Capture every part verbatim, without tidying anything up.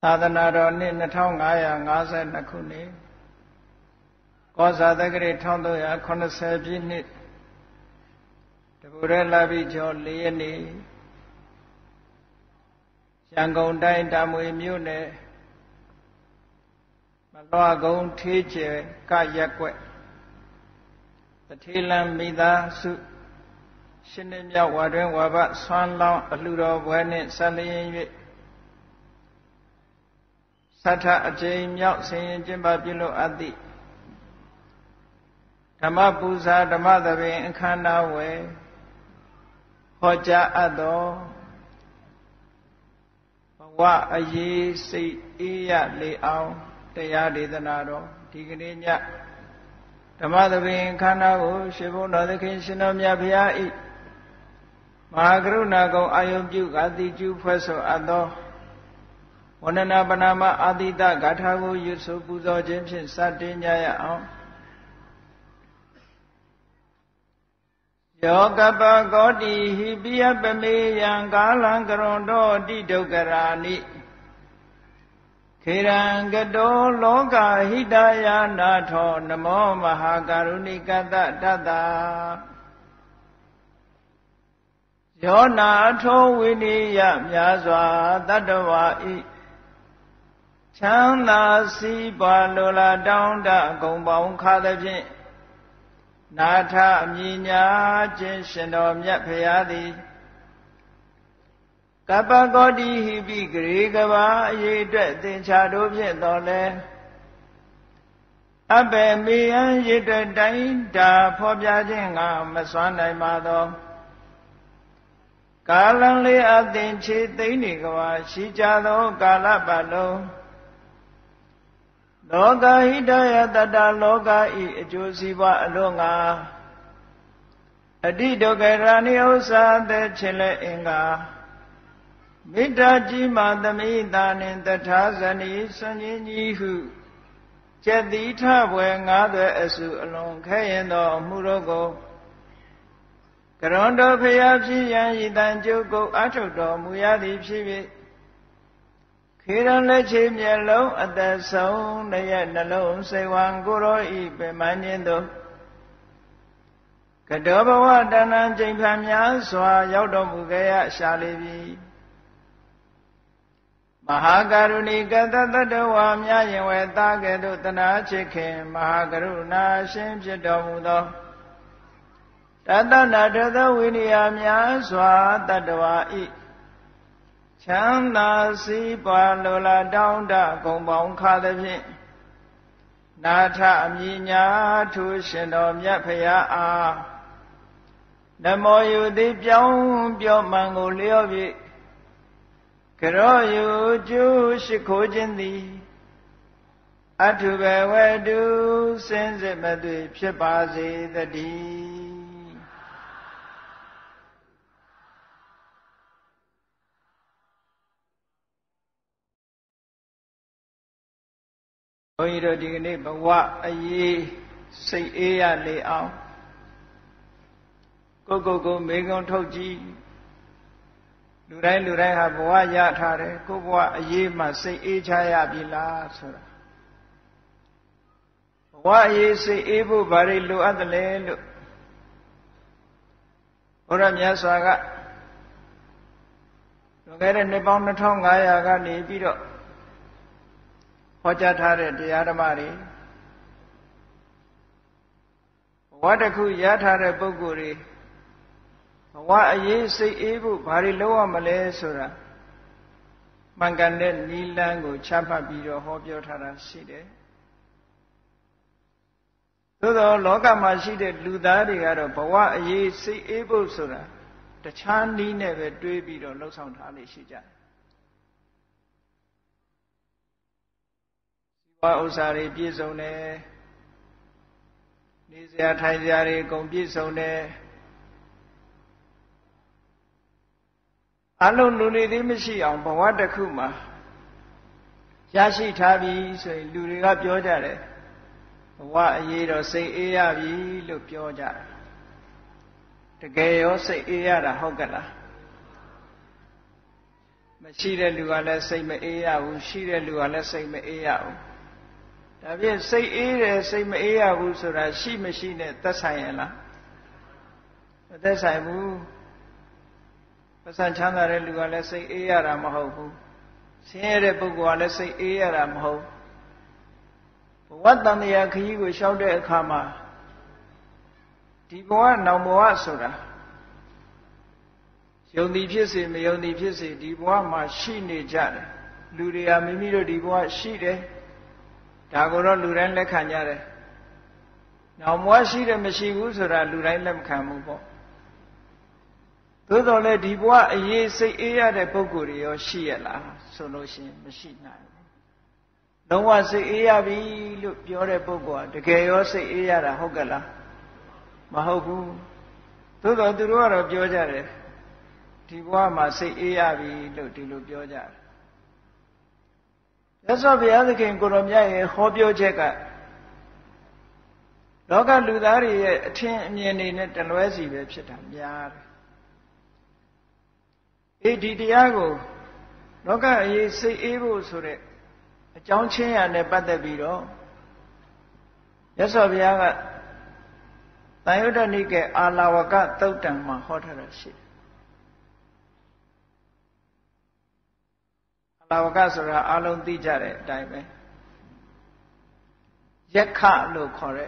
သာသနာတော်နှစ်နှစ်ထောင်ငါးရာငါးဆယ်နှစ်ခုနှစ်ကောဇာတက္ကရာတစ်သုံးရာခုနှစ်ဆယ်ပြည့်နှစ်တပူရဲလာပြီကျော်လေးရက်နေ့ရန်ကုန်တိုင်းတာမွေမြို့နယ်မလွှကုန်းထေးကျဲကရက်ကွက်တထေလံမိသားစုရှင်းနေမြောက်ဝါတွင်ဝါဘဆွမ်းလောင်းအလှတော်ဘွဲနှင့်ဆက်လျင်၍သတ္ထအကျိန်မြောက်ဆင်ရင်ကျင့်ပပြုလို့အပ်သည့်ဓမ္မပူဇာဓမ္မသဘင်အခမ်းအနားဝယ်ဟောကြားအပ်သောဘဝအရေးစိတ်အေးရလေအောင်တရားဒေသနာတော်ဒီကနေ့ညဓမ္မသဘင်အခမ်းအနားကိုရှင်ဘုန်းတော်သခင်ရှင်တော်မြတ်ဘုရား၏မဟာကရုဏာကုံအာယုပြုအတိကျူဖွဲ့ဆိုအပ်သောဝန္ဒနာပနာမအာတိတဂါထာကိုရွတ်ဆိုပူဇော်ခြင်းဖြင့်စတင်ကြရအောင်ယောကပကောတိဟိပိယပမေယံကာလံကရွန်တောတိဒုက္ခရာနိခေရံကတောလောကဟိတယာနာထောနမောမဟာကရုဏိကတတတ္တယောနာထောဝိနိယမြာစွာတတ္တဝါဤချမ်းသာစီးပွားလိုလားတောင်းတဂုံပေါင်းခါသဖြင့်နာထအမြင်ညာခြင်းရှင်တော်မြတ်ဖရာသည်ကပ္ပကောတိဟိပိဂရေကဘာအရေးအတွက်သင်္ချာတို့ဖြင့်တော်လဲအဘယ်မေယံရည်အတွက်တိုင်းတာဖော်ပြခြင်းကမစွမ်းနိုင်ပါသောကာလံလေးအသင်ချေသိမ့်နေကဘာရှိကြသောကာလပတ်လုံးလောကဟိတယတတလောကဤအကျိုးစီးပွားအလို့ငါအတိဒုက္ခရာနိဥ္စာတဲ့ခြင်းလဲအင်္ဂါမေတ္တာကြီးမာသမိတာနှင့်တထာဇနီစွန်ကြီးကြီးဟုကျက်တိထဘွယ်ငါးသွဲအစုအလွန်ခဲရင်သောအမှုတို့ကိုကရွန်တော်ဖျားဖြစ်ရန်ဤတန်ကျုပ်ကိုအထုတ်တော်မူရသည်ဖြစ်၍ခေရန်လက်ချေမျက်လုံးအသက်ဆုံးတရက်နှလုံးစိတ်ဝံကိုရောဤပင်မင်းခြင်းတို့ကတောဘဝတဏ္ဍကျိန်ဖန်များစွာရောက်တော်မူခဲ့ရရှာလေပြီမဟာကရုဏီကတတတ္တဝါများရင်ဝဲသားကဲ့သို့တနာချစ်ခင်မဟာကရုဏာရှင်ဖြစ်တော်မူသောတတနာတသဝိနည်းများစွာတတ္တဝါဤချမ်းသာစီးပွားလိုလားတောင်းတဂုံပေါင်းခါသဖြင့်နာထအမြင်ညာထူရှင်တော်မြတ်ဖရာအားနမောယုတိပြောင်းပြောမှန်ကိုလျော့ပြီးကရောယုကျူးရှိခိုးခြင်းသည်အထုဘဝတုစင်စစ်မသွေဖြစ်ပါစေတည်းဘုန်းကြီးတို့ဒီကနေ့ဘဝအရေးစိတ်အေးရလေအောင်ကိုကိုကိုမေကုံထုတ်ကြည့်လူတိုင်းလူတိုင်းဟာဘဝရထားတယ်ကိုဘဝအရေးမှစိတ်အေးချရပြီလားဆိုတာဘဝအရေးစိတ်အေးဖို့ဘာတွေလိုအပ်တယ်လဲလို့ဘုရားမြတ်စွာကလွန်ခဲ့တဲ့နှစ်ပေါင်းနှစ်ထောင်ငါးရာကနေပြီးတော့ဟောကြားထားတဲ့တရားဓမ္မတွေဘဝတစ်ခုရထားတဲ့ပုဂ္ဂိုလ်တွေဘဝအရေးစိတ်အေးဖို့ဘာတွေလုပ်ရမလဲဆိုတာမှန်ကန်တဲ့နိလန်းကိုချမှတ်ပြီးတော့ဟောပြောထားတာရှိတယ်သို့သောလောကမှာရှိတဲ့လူသားတွေကတော့ဘဝအရေးစိတ်အေးဖို့ဆိုတာတခြားနည်းနဲ့ပဲတွေးပြီးတော့လှုပ်ဆောင်ထားလေရှိကြတယ်ဥစ္စာတွေပြည့်စုံတယ်နေစရာထိုင်စရာတွေအကုန်ပြည့်စုံတယ်အလုံးလူတွေသေးမရှိအောင်ဘဝတစ်ခုမှာရရှိထားပြီဆိုရင်လူတွေကပြောကြတယ်ဘဝအရေးတော့စိတ်အေးရပြီလို့ပြောကြတယ်တကယ်ရောစိတ်အေးရတာဟုတ်ကလားမရှိတဲ့လူကလည်းစိတ်မအေးရဘူးရှိတဲ့လူကလည်းစိတ်မအေးရဘူးဒါဖြင့်စိတ်အေးတယ်စိတ်မအေးရဘူးဆိုတာရှိမရှိနဲ့သက်ဆိုင်ရလားမသက်ဆိုင်ဘူးပတ်စံချမ်းသာတဲ့လူကလည်းစိတ်အေးရတာမဟုတ်ဘူးဆင်းရဲတဲ့ပုဂ္ဂိုလ်ကလည်းစိတ်အေးရတာမဟုတ်ဘဝတန်တရားခရီးကိုလျှောက်တဲ့အခါမှာဒီဘဝနောင်ဘဝဆိုတာယုံသည်ဖြစ်စေမယုံသည်ဖြစ်စေဒီဘဝမှာရှိနေကြတယ်လူတွေကမိမိတို့ဒီဘဝရှိတယ်ဒါကိုတော့လူတိုင်းလက်ခံကြတယ်နောင်ဘဝရှိတယ်မရှိဘူးဆိုတာလူတိုင်းလက်မခံဘူးပေါ့သို့တော်လည်းဒီဘဝအရေးစိတ်အေးရတဲ့ပုဂ္ဂိုလ်တွေရောရှိရလားဆိုလို့ရှိရင်မရှိနိုင်ဘူးလုံးဝစိတ်အေးရပြီလို့ပြောတဲ့ပုဂ္ဂိုလ်ကတကယ်ရောစိတ်အေးရတာဟုတ်ကလားမဟုတ်ဘူးသို့တော်သူတို့ကတော့ပြောကြတယ်ဒီဘဝမှာစိတ်အေးရပြီလို့ဒီလိုပြောကြတယ်ရသော်ဘုရားသခင်ကိုရောမြတ်ရဲ့ဟောပြောချက်ကလောကလူသားတွေရဲ့အထင်အမြင်တွေနဲ့တလွဲစီပဲဖြစ်တာများတယ်အေးဒီတရားကိုလောကအရေးစိတ်အေးဖို့ဆိုတဲ့အကြောင်းချင်းရာနဲ့ပတ်သက်ပြီးတော့ရသော်ဘုရားကသံယုတ္တနိကေအာလာဝကသုတ်တံမှာဟောထားတာရှိတယ်အာလာဝကဆိုတာအလုံးသိကြတဲ့အတိုင်းပဲယက္ခလို့ခေါ်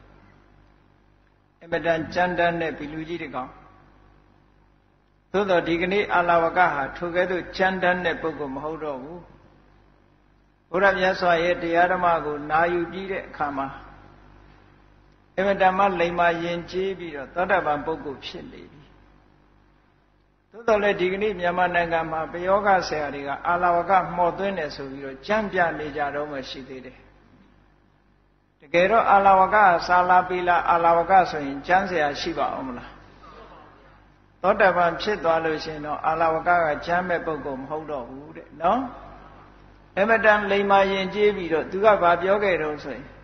တဲ့အမတန်ကြမ်းတမ်းတဲ့ဘီလူကြီးတကောင်သို့တော့ဒီကနေ့အာလာဝကဟာထိုကဲ့သို့ကြမ်းတမ်းတဲ့ပုဂ္ဂိုလ်မဟုတ်တော့ဘူးဘုရားမြတ်စွာရဲ့တရားဓမ္မကိုနာယူပြီးတဲ့အခါမှာအမတန်မှလိမ္မာယဉ်ကျေးပြီးတော့သောတာပန်ပုဂ္ဂိုလ်ဖြစ်နေပြီသို့တော်လည်းဒီကနေ့မြန်မာနိုင်ငံမှာပယောဂဆရာတွေကအာလာဝကမှော်သွင်းတယ်ဆိုပြီးတော့ကြမ်းပြနေကြတော့မှရှိသေးတယ်တကယ်တော့အာလာဝကစာလာပီလာအာလာဝကဆိုရင်ကျမ်းဆရာရှိပါအောင်မလားသောတာပန်ဖြစ်သွားလို့ရှိရင်တော့အာလာဝကကကျမ်းမဲ့ပုဂ္ဂိုလ်မဟုတ်တော့ဘူးတဲ့နော်အမတန်လိမ္မာယဉ်ကျေးပြီးတော့သူကဘာပြောခဲ့တော့ဆိုရင်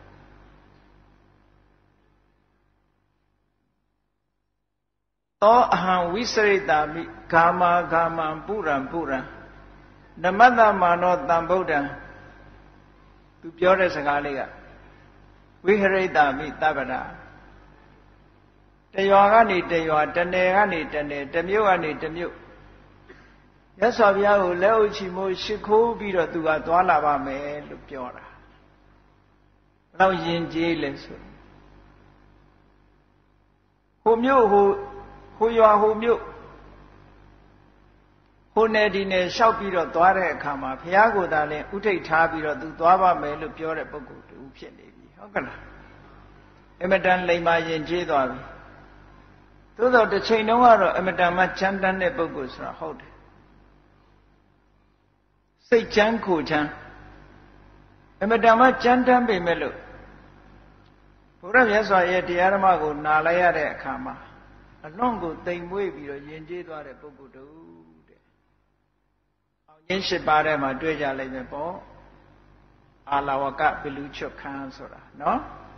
သောအဟံဝိစရိတာမိဂာမာဂာမံပုရံပုရံနမတ္တမာနောတံဗုဒ္ဓံသူပြောတဲ့စကားလေးကဝိဟရိတာမိတပ္ပဒတရွာကနေတရွာတနယ်ကနေတနယ်တမြို့ကနေတမြို့ရသော်ဘုရားကိုလက်အုပ်ချီမိုးရှိခိုးပြီးတော့သူကသွားလာပါမယ်လို့ပြောတာဘယ်လောက်ယဉ်ကျေးလဲဆိုဟိုမြို့ဟိုဟိုရွာဟိုမြို့ဟိုနယ်ဒီနယ်လျှောက်ပြီးတော့သွားတဲ့အခါမှာဘုရားကိုယ်သာလင်ဥထိတ်ထားပြီးတော့သူသွားပါမယ်လို့ပြောတဲ့ပုဂ္ဂိုလ်တူဖြစ်နေပြီဟုတ်ကလားအမတန်လိမ္မာယဉ်ကျေးသွားပြီသို့တော့တစ်ချိန်တုန်းကတော့အမတန်မှချမ်းတမ်းတဲ့ပုဂ္ဂိုလ်ဆိုတာဟုတ်တယ်စိတ်ချမ်းကိုချမ်းအမတန်မှချမ်းတမ်းပေမဲ့လို့ဘုရားမြတ်စွာရဲ့တရားဓမ္မကိုနားလိုက်ရတဲ့အခါမှာအလွန်ကိုတိမ်မွေးပြီးတော့ယဉ်ကျေးသွားတဲ့ပုဂ္ဂိုလ်တူတဲ့အောင်ရင်းရှိပါတဲ့မှာတွေ့ကြလိမ့်မယ်ပေါ့အာလာဝကဘီလူချွတ်ခန်းဆိုတာနော်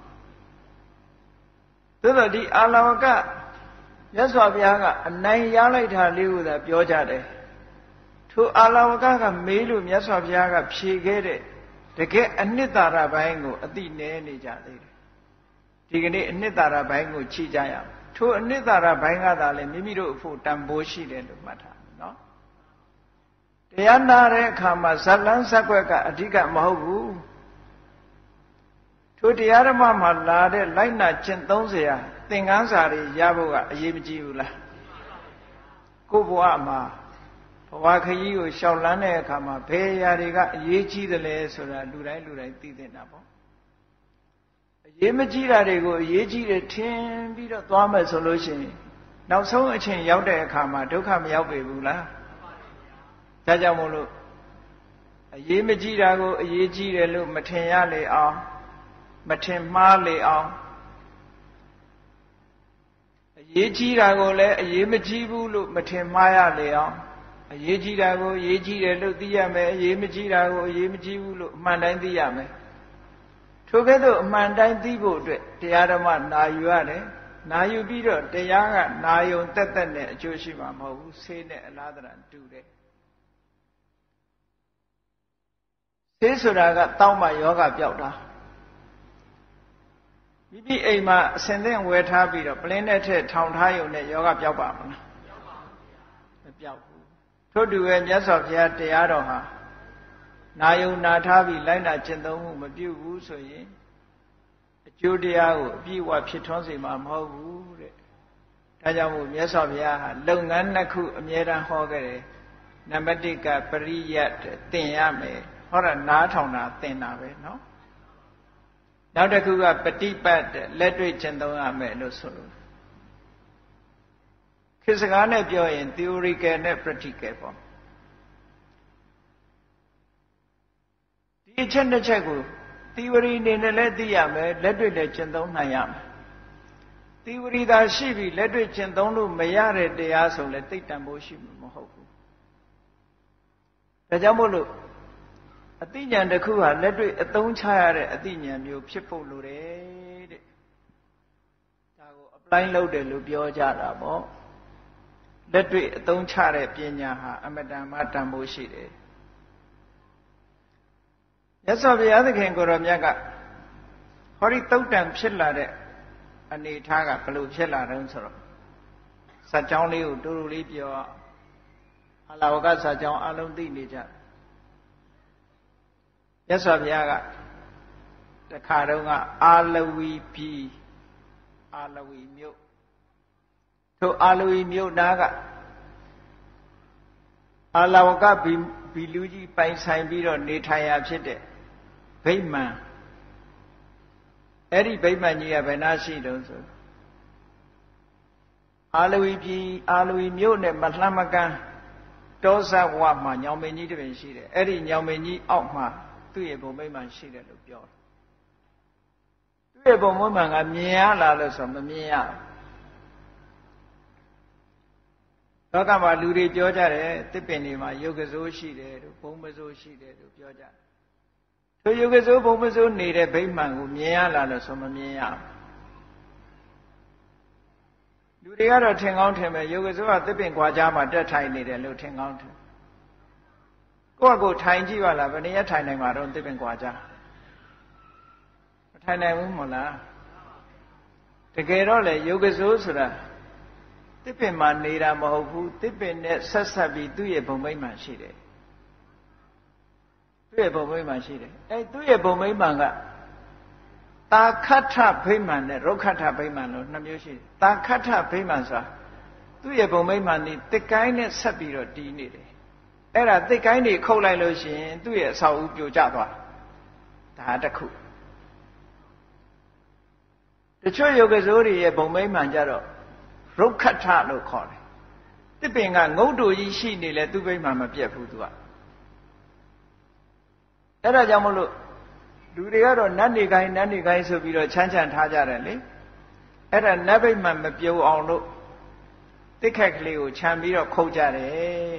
သို့တော့ဒီအာလာဝကမြတ်စွာဘုရားကအနိုင်ရလိုက်တာလေးကိုသာပြောကြတယ်ထိုအာလာဝကကမေးလို့မြတ်စွာဘုရားကဖြေခဲ့တဲ့တကယ်အနှစ်သာရပိုင်းကိုအသိနည်းနေကြသေးတယ်ဒီကနေ့အနှစ်သာရပိုင်းကိုချိကြရအောင်ထိုအနှစ်သာရဘိုင်းကသာလေမိမိတို့အဖို့တန်ဖိုးရှိတယ်လို့မှတ်ထားနော်တရားနာတဲ့အခါမှာဇလန်းဇက်ွက်ကအဓိကမဟုတ်ဘူးထိုတရားဓမ္မမှာလာတဲ့လိုက်နာကျင့်သုံးเสียသင်္ကန်းစာတွေရဖို့ကအရေးမကြီးဘူးလားကိုယ့်ဘဝမှာဘဝခရီးကိုရှောင်လန်းတဲ့အခါမှာဘယ်အရာတွေကအရေးကြီးတယ်လဲဆိုတာလူတိုင်းလူတိုင်းသိသင့်တာပေါ့အရေးမကြီးတာတွေကိုအရေးကြီးတယ်ထင်ပြီးတော့သွားမယ်ဆိုလို့ရှိရင်နောက်ဆုံးအချိန်ရောက်တဲ့အခါမှာဒုက္ခမရောက်ပေဘူးလားဒါကြောင့်မို့လို့အရေးမကြီးတာကိုအရေးကြီးတယ်လို့မထင်ရလေအောင်မထင်မှားလေအောင်အရေးကြီးတာကိုလည်းအရေးမကြီးဘူးလို့မထင်မှားရလေအောင်အရေးကြီးတာကိုအရေးကြီးတယ်လို့သိရမယ်အရေးမကြီးတာကိုအရေးမကြီးဘူးလို့အမှန်တိုင်းသိရမယ်ထိုကဲ့သို့အမှန်တိုင်းသိဖို့အတွက်တရားဓမ္မနာယူရတယ်နာယူပြီးတော့တရားကနာယုံတက်တက်နဲ့အကျိုးရှိမှာမဟုတ်ဘူးဆေးနဲ့အလားတရတူတယ်ဆေးဆိုတာကတောက်မှယောဂပြောက်တာမိမိအိမ်မှာအစင်သင့်ဝယ်ထားပြီးတော့ပလင်းနဲ့ထည့်ထောင်ထားရုံနဲ့ယောဂပြောက်ပါမလားမပြောက်ဘူးထို့တူပဲမြတ်စွာဘုရားတရားတော်ဟာနာယုံနာထားပြီးလိုက်နာကျင့်သုံးမှုမပြုဘူးဆိုရင်အကျိုးတရားကိုအပြည့်အဝဖြစ်ထွန်းစေမှာမဟုတ်ဘူးတဲ့ဒါကြောင့်မို့မြတ်စွာဘုရားဟာလုပ်ငန်းနှစ်ခုအမြဲတမ်းဟောခဲ့တယ်နံပါတ်တစ်ကပရိယတ်သင်ရမယ်ဟောတာနားထောင်တာသင်တာပဲเนาะနောက်တစ်ခုကပฏิပတ်လက်တွေ့ကျင့်သုံးရမယ်လို့ဆိုလို့ခေတ်စကားနဲ့ပြောရင် theoretical နဲ့ practical ပေါ့ဒီအချက်တစ်ချက်ကို theory အနေနဲ့လည်းသိရမယ်လက်တွေ့လည်းကျင့်သုံးနိုင်ရမယ် theory သာရှိပြီလက်တွေ့ကျင့်သုံးလို့မရတဲ့တရားဆိုလည်းသိတန်ဖို့ရှိမှာမဟုတ်ဘူးဒါကြောင့်မို့လို့အသိဉာဏ်တစ်ခုဟာလက်တွေ့အသုံးချရတဲ့အသိဉာဏ်မျိုးဖြစ်ဖို့လိုတယ်တဲ့ဒါကို apply လုပ်တယ်လို့ပြောကြတာပေါ့လက်တွေ့အသုံးချတဲ့ပညာဟာအမတန်မှတန်ဖိုးရှိတယ်မြတ်စွာဘုရားသခင်ကိုရောမြတ်ကဟောဒီတုတ်တန်ဖြစ်လာတဲ့အနေထားကဘယ်လိုဖြစ်လာတုံးဆိုတော့စัจ ကြောင်းလေးကိုတူတူလေးပြောအလာဝကစัจ ကြောင်းအလုံးသိနေကြမြတ်စွာဘုရားကတခါတုန်းကအာလဝီပြည်အာလဝီမြို့ထိုအာလဝီမြို့နားကအာလာဝကဘီလူကြီးပိုင်ဆိုင်ပြီးတော့နေထိုင်ရာဖြစ်တဲ့ဗိမာန်အဲ့ဒီဗိမာန်ကြီးကဘယ်နှရှိတုံးဆိုအာလဝီပြည်အာလဝီမြို့နဲ့မလှမ်းမကမ်းတောဇဝမှာညောင်မင်းကြီးတစ်ပင်ရှိတယ်အဲ့ဒီညောင်မင်းကြီးအောက်မှာသူ့ရဲ့ဘုံဗိမာန်ရှိတယ်လို့ပြောတယ်သူ့ရဲ့ဘုံဗိမာန်ကမြင်ရလားလို့ဆိုမမြင်ရဘူးလောကမှာလူတွေပြောကြတယ်တစ်ပင်တွေမှာယုတ်ကစိုးရှိတယ်တို့ဘုံမစိုးရှိတယ်တို့ပြောကြတယ်ထိုယုတ်ကစိုးဘုံမစိုးနေတဲ့ဗိမာန်ကိုမြင်ရလားလို့ဆိုမမြင်ရဘူးလူတွေကတော့ထင်ကောင်းထင်မယ်ယုတ်ကစိုးကတစ်ပင်ခွာကြားမှာတက်ထိုင်နေတယ်လို့ထင်ကောင်းထင်ကိုယ့်အကိုထိုင်ကြည့်ပါလားဘယ်နည်းထိုင်နိုင်မှာတော့တစ်ပင်ခွာကြားမထိုင်နိုင်ဘူးမဟုတ်လားတကယ်တော့လေယုတ်ကစိုးဆိုတာတစ်ပင်မှာနေတာမဟုတ်ဘူးတစ်ပင်နဲ့ဆက်ဆက်ပြီးသူ့ရဲ့ဘုံမိတ်မှန်ရှိတယ်သူ့ရဲ့ဘုံမိတ်မှန်ရှိတယ်အဲသူ့ရဲ့ဘုံမိတ်မှန်ကတာခဋ္ဌဗိမာန်နဲ့ရုက္ခဋ္ဌဗိမာန်လို့နှစ်မျိုးရှိတယ်တာခဋ္ဌဗိမာန်ဆိုတာသူ့ရဲ့ဘုံမိတ်မှန်นี่တစ်ကိုင်းနဲ့ဆက်ပြီးတော့တည်နေတယ်အဲ့ဒါတစ်ကိုင်းတွေခုတ်လိုက်လို့ရှိရင်သူ့ရဲ့အဆောက်အဦပြိုကျသွားဒါတစ်ခုတချို့ယုတ်ကစိုးတွေရဲ့ဘုံမိတ်မှန်ကြတော့ရုက္ခဋ္ဌလို့ခေါ်တယ်တစ်ပင်ကငုတ်တူကြီးရှိနေလဲသူ့ဗိမာန်မပြတ်ဘူးသူကအဲ့ဒါကြောင့်မလို့လူတွေကတော့နတ်နေကိုင်းနတ်နေကိုင်းဆိုပြီးတော့ချမ်းချမ်းထားကြတယ်လေအဲ့ဒါနတ်ဗိမာန်မပြုံအောင်လို့တစ်ခက်ကလေးကိုခြံပြီးတော့ခုတ်ကြတယ်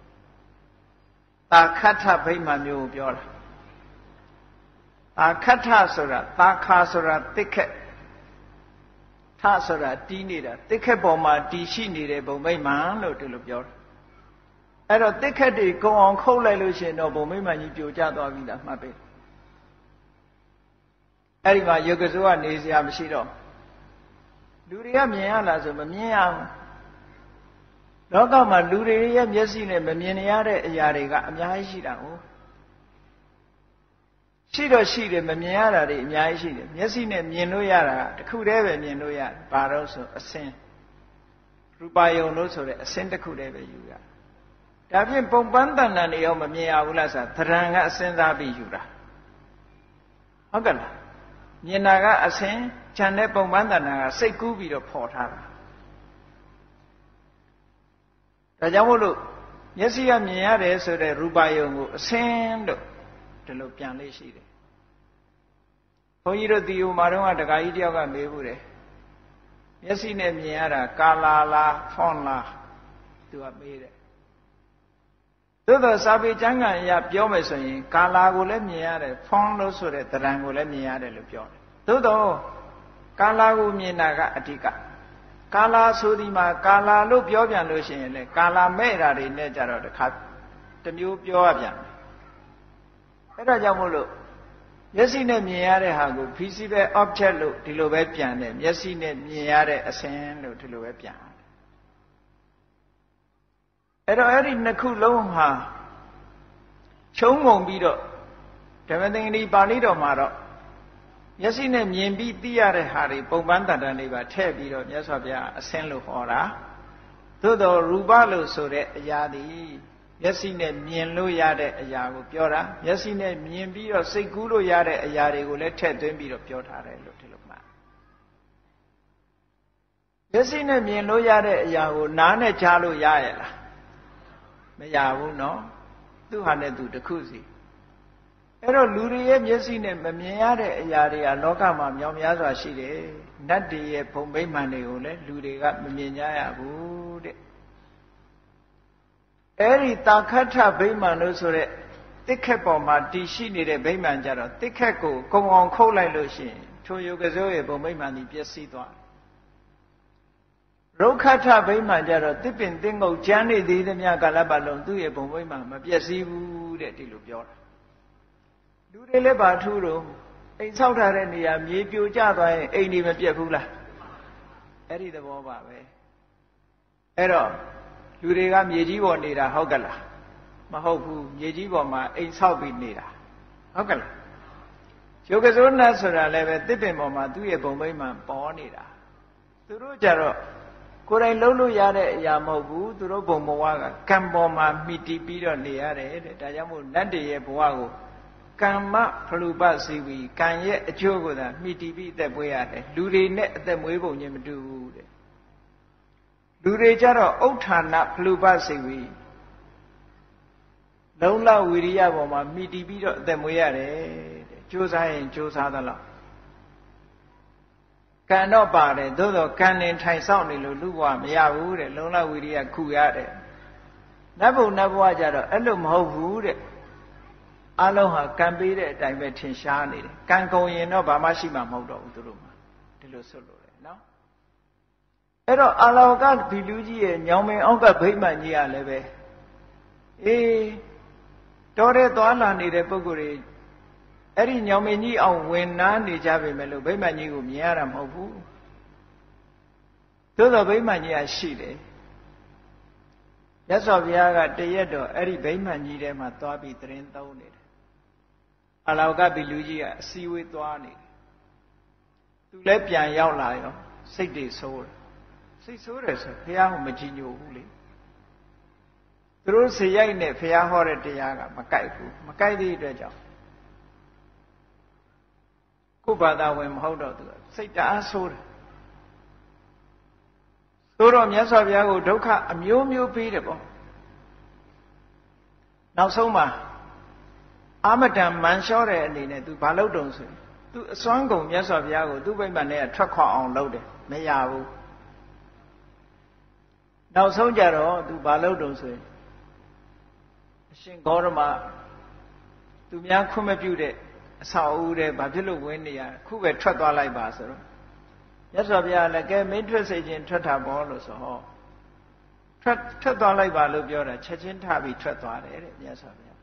တာခဋ္ဌဗိမာန်မျိုးကိုပြောတာတာခဋ္ဌဆိုတာတာခါဆိုတာတစ်ခက်ထဆိုတာတီးနေတာတစ်ခက်ပေါ်မှာတီးရှိနေတဲ့ဘုံမိတ်မှန်လို့ဒီလိုပြောတယ်အဲ့တော့တစ်ခက်တွေကုံအောင်ခုတ်လိုက်လို့ရှိရင်တော့ဘုံမိတ်မှန်ကြီးပြိုကျသွားပြီလားမှတ်ပေးအဲ့ဒီမှာယုတ်ကစိုးကနေစရာမရှိတော့လူတွေကမြင်ရလားဆိုမမြင်ရဘူးလောကမှာလူတွေရဲ့မျက်စိနဲ့မမြင်ရတဲ့အရာတွေကအများကြီးရှိတာဟုတ်ရှိတော့ရှိတယ်မမြင်ရတာတွေအများကြီးရှိတယ်မျက်စိနဲ့မြင်လို့ရတာတခုတည်းပဲမြင်လို့ရတယ်ဘာလို့ဆိုအစင်းရူပယုံလို့ဆိုတဲ့အစင်းတစ်ခုတည်းပဲယူရဒါဖြင့်ပုံပန်းတဏ္ဍာနေရောမမြင်ရဘူးလားဆိုတာသရံကအစင်းစားပြီးယူတာဟုတ်ကဲ့လားမြင်တာကအစင်းခြံတဲ့ပုံပန်းတဏ္ဍာကစိတ်ကူးပြီးတော့ဖော်ထားတာဒါကြောင့်မို့လို့မျက်စိကမြင်ရတယ်ဆိုတဲ့ရူပယုံကိုအစင်းလို့ဒီလိုပြန်လေးရှိတယ်ဘုန်းကြီးတို့ဒီဥမာတော့ကဒကာကြီးတယောက်ကမေးဘူးတယ်မျက်စိနဲ့မြင်ရတာကာလာလားဖွန်လားသူကမေးတယ်သို့သောစာပေကျမ်းဂန်အရပြောမယ်ဆိုရင်ကာလာကိုလည်းမြင်ရတယ်ဖွန်လို့ဆိုတဲ့တရံကိုလည်းမြင်ရတယ်လို့ပြောတယ်သို့သောကာလာကိုမြင်တာကအဓိကကာလာဆိုဒီမှာကာလာလို့ပြောပြန်လို့ရှိရင်လေကာလာမဲ့တာတွေနဲ့ကြတော့တခါတမျိုးပြောရပြန်တယ်အဲ့ဒါကြောင့်မို့လို့မျက်စိနဲ့မြင်ရတဲ့ဟာကို visible object လို့ဒီလိုပဲပြန်တယ်မျက်စိနဲ့မြင်ရတဲ့အစင်းလို့ဒီလိုပဲပြန်တယ်အဲ့တော့အဲ့ဒီနှစ်ခုလုံးဟာချုံငုံပြီးတော့ဓမ္မသင်္ကတိပါဠိတော်မှာတော့မျက်စိနဲ့မြင်ပြီးသိရတဲ့ဟာတွေပုံပန်းတန်တန်လေးပါထည့်ပြီးတော့မြတ်စွာဘုရားအစင်းလို့ဟောတာသို့တော်ရူပလို့ဆိုတဲ့အရာသည်မျက်စိနဲ့မြင်လို့ရတဲ့အရာကိုပြောတာမျက်စိနဲ့မြင်ပြီးတော့စိတ်ကူးလို့ရတဲ့အရာတွေကိုလည်းထည့်သွင်းပြီးတော့ပြောထားတယ်လို့ဒီလိုမှမျက်စိနဲ့မြင်လို့ရတဲ့အရာကိုနားနဲ့ကြားလို့ရရဲ့လားမရဘူးနော်သူ့ဟာနဲ့သူတစ်ခုစီအဲ့တော့လူတွေရဲ့မျက်စိနဲ့မမြင်ရတဲ့အရာတွေကလောကမှာမြောင်များစွာရှိတယ်နတ်တွေရဲ့ဘုံဗိမာန်တွေကိုလည်းလူတွေကမမြင်ကြရဘူးတဲ့အဲ့ဒီတာခထဗိမာန်လို့ဆိုတဲ့တစ်ခက်ပေါ်မှာတည်ရှိနေတဲ့ဗိမာန်ကြတော့တစ်ခက်ကိုကုံအောင်ခုတ်လိုက်လို့ရှိရင်ထိုယုတ်ကစိုးရဲ့ဘုံဗိမာန်ကြီးပျက်စီးသွားရုက္ခထဗိမာန်ကြတော့တစ်ပင်တင်းငုတ်ကျမ်းနေသေးသမျှကာလပတ်လုံးသူ့ရဲ့ဘုံဗိမာန်မပျက်စီးဘူးတဲ့ဒီလိုပြောတာလူတွေလည်းဘာထူးတော့အိမ်ဆောက်ထားတဲ့နေရာမြေပြိုကျသွားရင်အိမ်ဒီမပြတ်ဘူးလားအဲ့ဒီသဘောပါပဲအဲ့တော့လူတွေကမြေကြီးပေါ်နေတာဟုတ်ကလားမဟုတ်ဘူးမြေကြီးပေါ်မှာအိမ်ဆောက်ပြီးနေတာဟုတ်ကလားယုတ်ကစိုးနတ်ဆိုတာလည်းပဲတစ်ပင်ပေါ်မှာသူ့ရဲ့ဘုံဗိမာန်ပေါ်နေတာသူတို့ကြတော့ကိုယ်တိုင်လှုပ်လို့ရတဲ့အရာမဟုတ်ဘူးသူတို့ဘုံဘဝကကံပေါ်မှာမိတီးပြီးတော့နေရတယ်တဲ့ဒါကြောင့်မို့နတ်တွေရဲ့ဘဝကိုကမ္မဖလူပစီဝီကံရဲ့အကျိုးကိုသာမိတီးပြီးအသက်မွေးရတယ်လူတွေနဲ့အသက်မွေးပုံချင်းမတူဘူးတဲ့လူတွေကြတော့ဥဋ္ဌာဏဖလူပစီဝီလုံလဝိရိယပေါ်မှာမိတီးပြီးတော့အသက်မွေးရတယ်တဲ့ကြိုးစားရင်ကြိုးစားသလောက်ကံတော့ပါတယ်သို့တော့ကံနေထိုင်ဆောင်နေလို့လူဘဝမရဘူးတဲ့လုံလဝိရိယခုရတယ်နတ်ဘုံနတ်ဘဝကြတော့အဲ့လိုမဟုတ်ဘူးတဲ့အလုံးဟာကံပေးတဲ့အတိုင်းပဲထင်ရှားနေတယ်ကံကုန်ရင်တော့ဘာမှရှိမှာမဟုတ်တော့ဘူးသူတို့မှာဒီလိုဆွလို့တယ်နော်အဲ့တော့အာလောကဘီလူကြီးရဲ့ညောင်မင်းအောက်ကဗိမာန်ကြီးကလည်းပဲအေးတော်တဲ့သွားလာနေတဲ့ပုဂ္ဂိုလ်တွေအဲ့ဒီညောင်မင်းကြီးအောင်ဝင်နားနေကြပြီမဲ့လို့ဗိမာန်ကြီးကိုမြင်ရတာမဟုတ်ဘူးသို့သောဗိမာန်ကြီးကရှိတယ်မြတ်စွာဘုရားကတရက်တော့အဲ့ဒီဗိမာန်ကြီးထဲမှာသွားပြီးသရင်သုံးနေတယ်အလောကဘီလူကြီးကအစည်းအဝေးသွားနေတယ်သူလည်းပြန်ရောက်လာရောစိတ်တွေဆိုးတယ်စိတ်ဆိုးတယ်ဆိုဘုရားကမကြည်ညိုဘူးလေသူတို့စေရိုက်နဲ့ဘုရားဟောတဲ့တရားကမကိုက်ဘူးမကိုက်တဲ့အတွက်ကြောင့်ကိုယ်ဘာသာဝင်မဟုတ်တော့သူစိတ်တအားဆိုးတယ်ဆိုတော့မြတ်စွာဘုရားကိုဒုက္ခအမျိုးမျိုးပေးတယ်ပေါ့နောက်ဆုံးမှာအာမတန်မန်လျှောတဲ့အနေနဲ့ तू ဘာလုပ်တုံဆိုရင် तू အစွမ်းကုန်မြတ်စွာဘုရားကိုသူ့ဗိမာန်ထဲကထွက်ခွာအောင်လုပ်တယ်မရဘူးနောက်ဆုံးကြတော့ तू ဘာလုပ်တုံဆိုရင်အရှင်ဂေါရမ သူများခွင့်မပြုတဲ့အဆောက်အဦတဲ့ဘာဖြစ်လို့ဝင်နေရခုပဲထွက်သွားလိုက်ပါဆိုတော့မြတ်စွာဘုရားလည်းကဲမင်းထွက်စေခြင်းထွက်တာပေါ့လို့ဆိုဟောထွက်ထွက်သွားလိုက်ပါလို့ပြောတာချက်ချင်းထပြီးထွက်သွားတယ်တဲ့မြတ်စွာဘုရား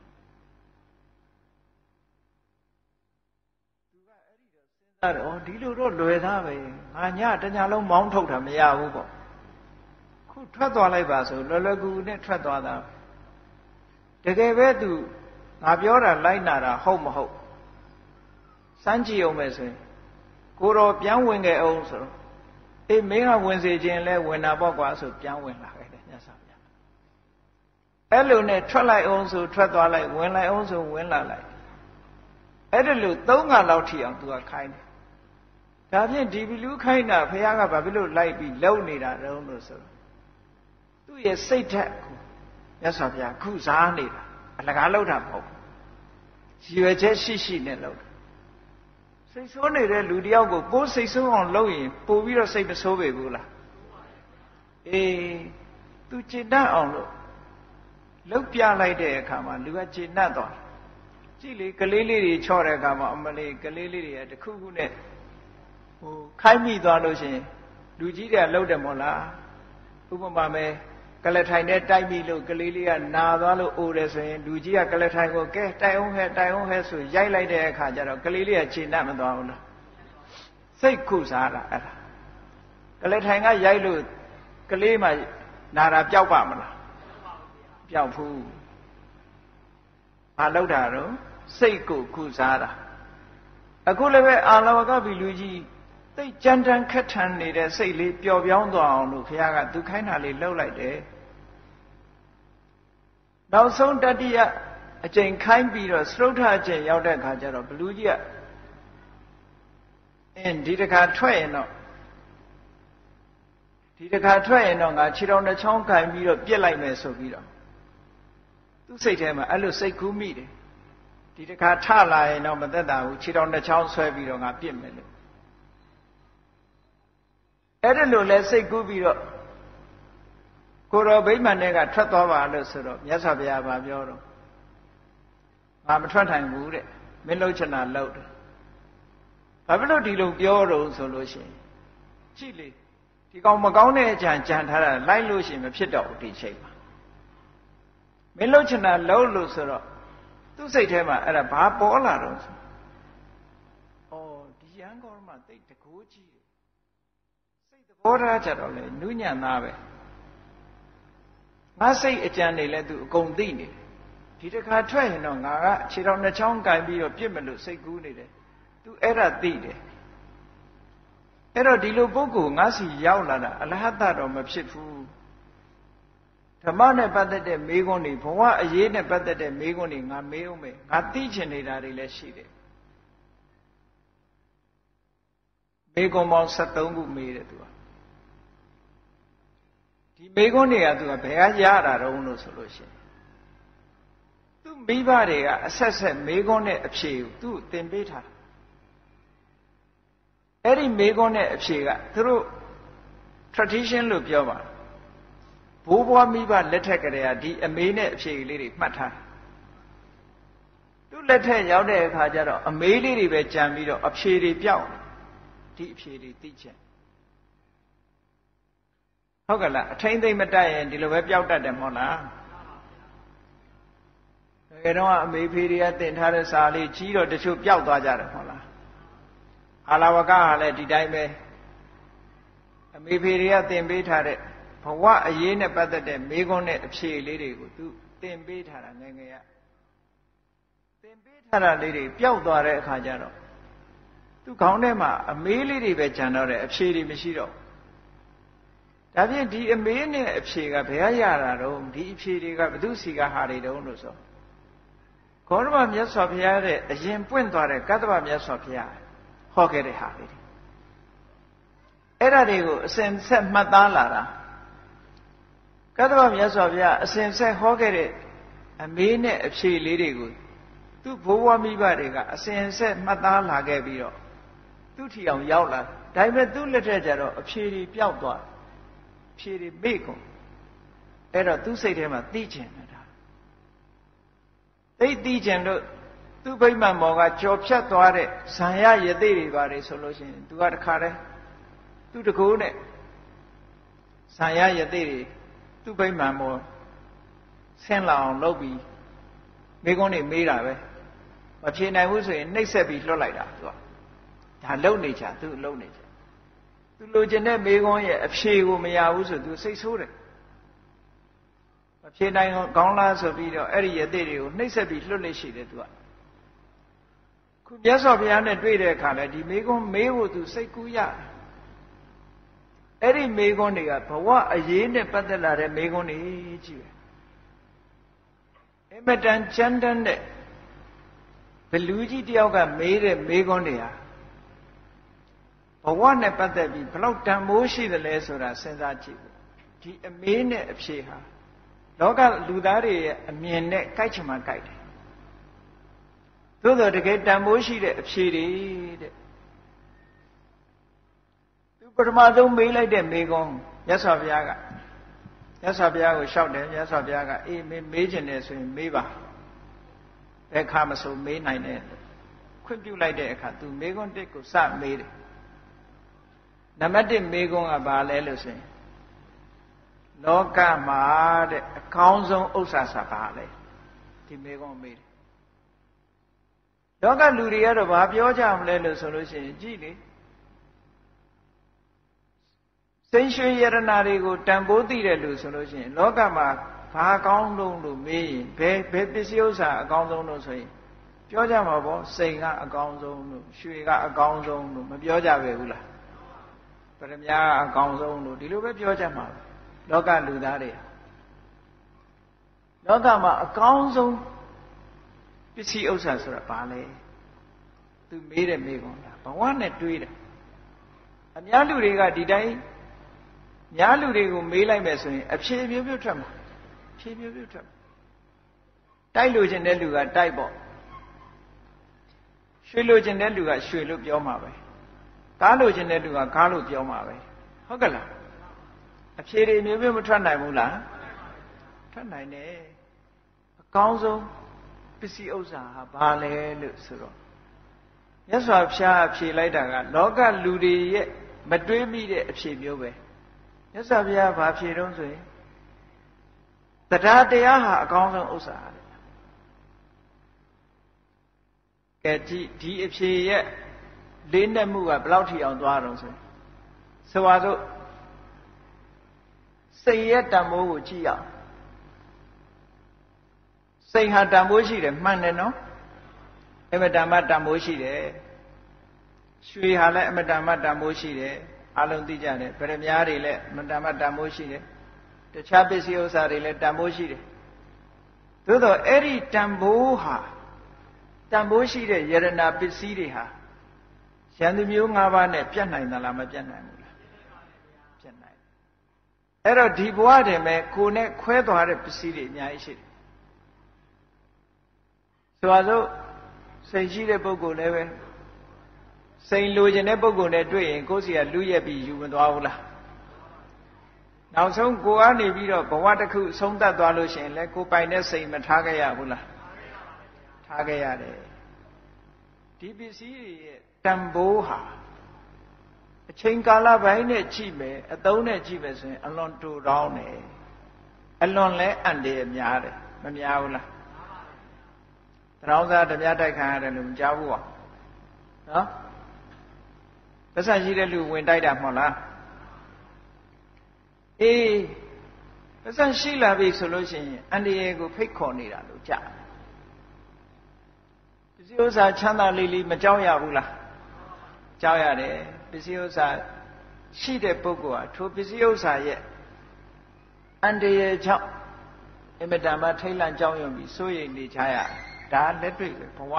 သူကအဲ့ဒီတော့စဉ်းစားတော့ဒီလိုတော့လွယ်သားပဲငါညတညလုံးမောင်းထုတ်တာမရဘူးပေါ့ခုထွက်သွားလိုက်ပါဆိုလွယ်လွယ်ကူကူနဲ့ထွက်သွားတာတကယ်ပဲသူငါပြောတာလိုက်နာတာဟုတ်မဟုတ်စမ်းကြည့်အောင်မယ်ဆိုရင်ကိုတော်ပြန်ဝင်ခဲ့အောင်ဆိုတော့အေးမင်းကဝင်စေခြင်းလဲဝင်တာပေါ့ကွာဆိုပြန်ဝင်လာခဲ့တယ်မြတ်စွာဘုရားအဲ့လိုနဲ့ထွက်လိုက်အောင်ဆိုထွက်သွားလိုက်ဝင်လိုက်အောင်ဆိုဝင်လာလိုက်အဲ့ဒါလို့သုံးခါလောက်ထိအောင်သူကခိုင်းတယ်ဒါဖြင့်ဒီဘီလူခိုင်းတာဘုရားကဘာဖြစ်လို့လိုက်ပြီးလုံနေတာတုံးလို့ဆိုသူ့ရဲ့စိတ်ဓာတ်ကိုမြတ်စွာဘုရားခုစားနေတာအလကားလောက်တာမဟုတ်ဘူးရည်ရွယ်ချက်ရှိရှိနဲ့လောက်တာစိတ်ဆိုးနေတဲ့လူတယောက်ကိုကိုယ်စိတ်ဆိုးအောင်လုပ်ရင်ပို့ပြီးတော့စိတ်မဆိုးပေဘူးလားအေးသူကျေနပ်အောင်လို့လှုပ်ပြလိုက်တဲ့အခါမှာလူကကျေနပ်သွားတယ်ကြည့်လေကလေးလေးတွေချော့တဲ့အခါမှာအမလေးကလေးလေးတွေကတခုခုနဲ့ဟိုခိုင်းမိသွားလို့ရှိရင်လူကြီးတွေကလှုပ်တယ်မို့လားဥပမာမဲ့ကလထိုင်နဲ့တိုက်ပြီလို့ကလေးလေးကနာသွားလို့အိုတယ်ဆိုရင်လူကြီးကကလထိုင်ကိုကဲတိုက်အောင်ဟဲ့တိုက်အောင်ဟဲ့ဆိုရိုက်လိုက်တဲ့အခါကျတော့ကလေးလေးကခြေနှံ့မသွားဘူးလားစိတ်ခုစားတာအဲ့ဒါကလထိုင်ကရိုက်လို့ကလေးမှနာတာပျောက်ပါမလားပျောက်ဘူးဘာလောက်တာတော့စိတ်ကိုခုစားတာအခုလည်းပဲအာလဝကဘီလူကြီးသိကြမ်းတမ်းခက်ထန်နေတဲ့စိတ်လေးပျော်ပြောင်းသွားအောင်လို့ဘုရားကသူခိုင်းတာလေးလှုပ်လိုက်တယ်နောက်ဆုံးတတိယအကျင့်ခိုင်းပြီးတော့စရုထအကျင့်ရောက်တဲ့အခါကျတော့ဘလူကြီးကအင်းဒီတစ်ခါထွက်ရင်တော့ဒီတစ်ခါထွက်ရင်တော့ငါခြေတော်နှချောင်းကင်ပြီးတော့ပြစ်လိုက်မယ်ဆိုပြီးတော့သူ့စိတ်ထဲမှာအဲ့လိုစိတ်ကူးမိတယ်ဒီတစ်ခါထလာရင်တော့မသက်သာဘူးခြေတော်နှချောင်းဆွဲပြီးတော့ငါပြစ်မယ်လို့အဲ့ဒါလိုလဲစိတ်ကူးပြီးတော့ကိုတော်ဗိမာန်ထဲကထွက်သွားပါလို့ဆိုတော့မြတ်စွာဘုရားကပြောတော့ငါမထွက်နိုင်ဘူးတဲ့မင်းလှုပ်ချင်တာလှုပ်တယ်ဘာဖြစ်လို့ဒီလိုပြောတော့ဆိုလို့ရှိရင်ကြည့်လေဒီကောင်မကောင်းတဲ့အကြံကြံထားတာလိုက်လို့ရှိရင်မဖြစ်တော့ဘူးဒီချိန်မှာမင်းလှုပ်ချင်တာလှုပ်လို့ဆိုတော့သူ့စိတ်ထဲမှာအဲ့ဒါဘာပေါ်လာတော့ဆိုဩဒီရန်ကောမှတိတ်တကိုးကြီးစိတ်သဘောထားကြတော့လေနုညံ့သားပဲငါစိတ်အကြံနေလဲသူအကုန်သိနေတယ်ဒီတစ်ခါထွက်ရင်တော့ငါကခြေတော်နှချောင်းကင်ပြီးတော့ပြစ်မလို့စိတ်ကူးနေတယ်သူအဲ့ဒါသိတယ်အဲ့တော့ဒီလိုပုဂ္ဂိုလ်ငါစီရောက်လာတာအလဟတတော့မဖြစ်ဘူးဓမ္မနဲ့ပတ်သက်တဲ့မေးခွန်းတွေဘဝအရေးနဲ့ပတ်သက်တဲ့မေးခွန်းတွေငါမေးအောင်မယ်ငါသိချင်နေတာတွေလည်းရှိတယ်မေးခွန်းပေါင်းsevenခုမေးတယ်သူကဒီမေးခွန်းတွေကသူကဘယ်ကရတာတုံးလို့ဆိုလို့ရှိရင်သူမိဘတွေကအဆက်ဆက်မေးခွန်းနဲ့အဖြေကိုသူ့သင်ပေးထားအဲ့ဒီမေးခွန်းနဲ့အဖြေကသူတို့ tradition လို့ပြောပါဘိုးဘွားမိဘလက်ထက်ကတည်းကဒီအမေနဲ့အဖြေလေးတွေမှတ်ထားသူ့လက်ထက်ရောက်တဲ့အခါကျတော့အမေလေးတွေပဲကြံပြီးတော့အဖြေတွေပြောင်းဒီအဖြေတွေသိချက်ဟုတ်ကလားအထိမ့်သိမ့်မတက်ရင်ဒီလိုပဲပျောက်တတ်တယ်မဟုတ်လားတကယ်တော့အမေဖေးတွေကတင်ထားတဲ့စာလေးကြီးတော့တချို့ပျောက်သွားကြတယ်မဟုတ်လားအာလဝကကလည်းဒီတိုင်းပဲအမေဖေးတွေကတင်ပေးထားတဲ့ဘဝအရေးနဲ့ပတ်သက်တဲ့မေးခွန်းနဲ့အဖြေလေးတွေကိုသူတင်ပေးထားတာငယ်ငယ်ကတင်ပေးထားတာလေးတွေပျောက်သွားတဲ့အခါကျတော့သူခေါင်းထဲမှာအမေးလေးတွေပဲကြံတော့တယ်အဖြေတွေမရှိတော့ဒါဖြင့်ဒီအမေးနဲ့အဖြေကဘယ်ကရတာတော့ဒီအဖြေတွေကဘသူစီကဟာတွေတုံးလို့ဆိုခေါရမမြတ်စွာဘုရားတဲ့အရင်ပွင့်သွားတဲ့ကတ္တဗမြတ်စွာဘုရားဟောခဲ့တဲ့ဟာတွေအဲ့ဒါတွေကိုအစဉ်ဆက်မှတ်သားလာတာကတ္တဗမြတ်စွာဘုရားအစဉ်ဆက်ဟောခဲ့တဲ့အမေးနဲ့အဖြေလေးတွေကိုသူ့ဘိုးဘွားမိဘတွေကအစဉ်ဆက်မှတ်သားလာခဲ့ပြီးတော့သူ့ထီအောင်ရောက်လာဒါပေမဲ့သူ့လက်ထက်ကျတော့အဖြေတွေပျောက်သွားအဖြေတွေမေ့ကုန်အဲ့တော့သူ့စိတ်ထဲမှာသိကျင်နေတာသိသိကျင်လို့သူ့ဗိမာန်ပေါ်ကကြော်ဖြတ်သွားတဲ့ဇံရရသေးတွေပါတယ်ဆိုလို့ရှိရင်သူကတခါတည်းသူ့တကူနဲ့ဇံရရသေးတွေသူ့ဗိမာန်ပေါ်ဆင်းလာအောင်လုပ်ပြီးမိကုန်းတွေမေးတာပဲမဖြေနိုင်ဘူးဆိုရင်နှိပ်စက်ပြီးလွှတ်လိုက်တာသူကဒါလုံနေချာသူ့လုံနေချာသူလိုချင်တဲ့မိကုန်းရဲ့အဖြေကိုမရဘူးဆိုသူစိတ်ဆိုးတယ်မဖြေနိုင်ကောင်းလားဆိုပြီးတော့အဲ့ဒီရသေးတွေကိုနှိပ်စက်ပြီးလွှတ်လိုက်ရှိတယ်သူကခုမြတ်စွာဘုရားနဲ့တွေ့တဲ့အခါလဲဒီမိကုန်းမေးဖို့သူစိတ်ကူးရတယ်အဲ့ဒီမိကုန်းတွေကဘဝအရေးနဲ့ပတ်သက်လာတဲ့မိကုန်းတွေကြီးပဲအမတန်ချမ်းတမ်းတဲ့ဘလူကြီးတယောက်ကမေးတဲ့မေးခွန်းတွေဟာဘဝနဲ့ပတ်သက်ပြီးဘလောက်တန်ဖိုးရှိသလဲဆိုတာစဉ်းစားကြည့်ဖို့ဒီအမေးနဲ့အဖြေဟာလောကလူသားတွေရဲ့အမြင်နဲ့ကိုက်ချင်မှကိုက်တယ်သို့သောတကယ်တန်ဖိုးရှိတဲ့အဖြေတွေတဲ့သူပထမဆုံးမေးလိုက်တဲ့မေးခွန်းမြတ်စွာဘုရားကမြတ်စွာဘုရားကိုလျှောက်တယ်မြတ်စွာဘုရားကအေးမင်းမေးချင်တယ်ဆိုရင်မေးပါဘယ်ခါမဆိုမေးနိုင်တယ်ခွင့်ပြုလိုက်တဲ့အခါသူမေးခွန်းတစ်ကိုစမေးတယ်နံပါတ်တစ်မေးခွန်းကဘာလဲလို့ဆိုရင်လောကမှာတဲ့အကောင်းဆုံးဥစ္စာစာပါလေဒီမေကောမေးတယ်လောကလူတွေကတော့ဘာပြောကြမလဲလို့ဆိုလို့ရှိရင်ကြည့်လေစိတ်ရွှေရတနာတွေကိုတန်ဖိုးသိတဲ့လူဆိုလို့ရှိရင်လောကမှာဘာအကောင်းဆုံးလို့မေးရင်ဘယ်ဘယ်ပစ္စည်းဥစ္စာအကောင်းဆုံးလို့ဆိုရင်ပြောကြမှာပေါ့စိန်ကအကောင်းဆုံးလို့ရွှေကအကောင်းဆုံးလို့မပြောကြပဲဘူးလားပရမညာအကောင်းဆုံးလို့ဒီလိုပဲပြောကြမှာလောကလူသားတွေလောကမှာအကောင်းဆုံးပစ္စည်းဥစ္စာဆိုတာဘာလဲသူမေးတယ်မေးကုန်တာဘဝနဲ့တွေးတယ်အများလူတွေကဒီတိုင်းများလူတွေကိုမေးလိုက်မယ်ဆိုရင်အဖြေမျိုးမျိုးထွက်မှာအဖြေမျိုးမျိုးထွက်တိုက်လို့ခြင်းတဲ့လူကတိုက်ပေါ့ရွှေလို့ခြင်းတဲ့လူကရွှေလို့ပြောမှာပဲကားလို့ခြင်းတဲ့လူကကားလို့ပြောမှာပဲဟုတ်ကဲ့လားအဖြေတွေမျိုးမျိုးမထွက်နိုင်ဘူးလားထွက်နိုင်တယ်အကောင်းဆုံးပစ္စည်းဥစ္စာဟာဘာလဲလို့ဆိုတော့မြတ်စွာဘုရားဖြေလိုက်တာကလောကလူတွေရဲ့မတွေးမိတဲ့အဖြေမျိုးပဲမြတ်စွာဘုရားဘာဖြေတော့ဆိုရင်တရားတရားဟာအကောင်းဆုံးဥစ္စာတဲ့ကဲဒီဒီအဖြေရဲ့လေးနက်မှုကဘယ်လောက်ထိအောင်သွားတော့ဆိုရင်ဆိုပါစို့စိတ်ရဲ့တန်ဖိုးကိုကြည့်အောင်စိတ်ဟာတန်ဖိုးရှိတယ်မှန်တယ်နော်အမတန်မှတန်ဖိုးရှိတယ်ရွှေဟာလည်းအမတန်မှတန်ဖိုးရှိတယ်အလုံးသိကြတယ်ဗရမ ्या တွေလည်းအမတန်မှတန်ဖိုးရှိတယ်တခြားပစ္စည်းဥစ္စာတွေလည်းတန်ဖိုးရှိတယ်သို့တော့အဲ့ဒီတန်ဖိုးဟာတန်ဖိုးရှိတဲ့ယရနာပစ္စည်းတွေဟာရန်သူမျိုး၅ပါးနဲ့ပြတ်နိုင်သလားမပြတ်နိုင်ဘူးလားပြတ်နိုင်အဲ့တော့ဒီဘဝတည်းမဲ့ကိုယ်နဲ့ခွဲသွားတဲ့ပစ္စည်းတွေအများကြီးရှိတယ်ဆိုပါစို့စိတ်ရှိတဲ့ပုဂ္ဂိုလ်လည်းပဲစိတ်လိုချင်တဲ့ပုဂ္ဂိုလ်နဲ့တွေ့ရင်ကိုယ်စီကလူရက်ပြီးယူမသွားဘူးလားနောက်ဆုံးကိုယ်ကနေပြီးတော့ဘဝတစ်ခုဆုံးသက်သွားလို့ရှိရင်လည်းကိုယ်ပိုင်တဲ့စိတ်မထားခဲ့ရဘူးလားထားခဲ့ရတယ်ဒီပစ္စည်းတွေရဲ့တန်ဖိုးဟာအချိန်ကာလပိုင်းနဲ့ကြည့်မယ်အသုံးနဲ့ကြည့်မယ်ဆိုရင်အလွန်တူတောင်းတယ်အလွန်လဲအန်တယ်များတယ်မများဘူးလားတောင်းစားတပြားတိုက်ခံရတယ်လို့မကြားဘူးပါနော်ပတ်စံရှိတဲ့လူဝင်တိုက်တာမဟုတ်လားအေးပတ်စံရှိလာပြီဆိုလို့ရှိရင်အန္တရာယ်ကိုဖိတ်ခေါ်နေတာလို့ကြားပစ္စည်းဥစ္စာချမ်းသာလေးလေးမကြောက်ရဘူးလားကြောက်ရတယ်ပစ္စည်းဥစ္စာရှိတဲ့ပုဂ္ဂိုလ်ဟာထိုပစ္စည်းဥစ္စာရဲ့အန္တရာယ်ကြောင့်အမြဲတမ်းထိတ်လန့်ကြောက်ရွံ့ပြီးစိုးရိမ်နေကြရဒါလက်တွေ့ပဲဘဝ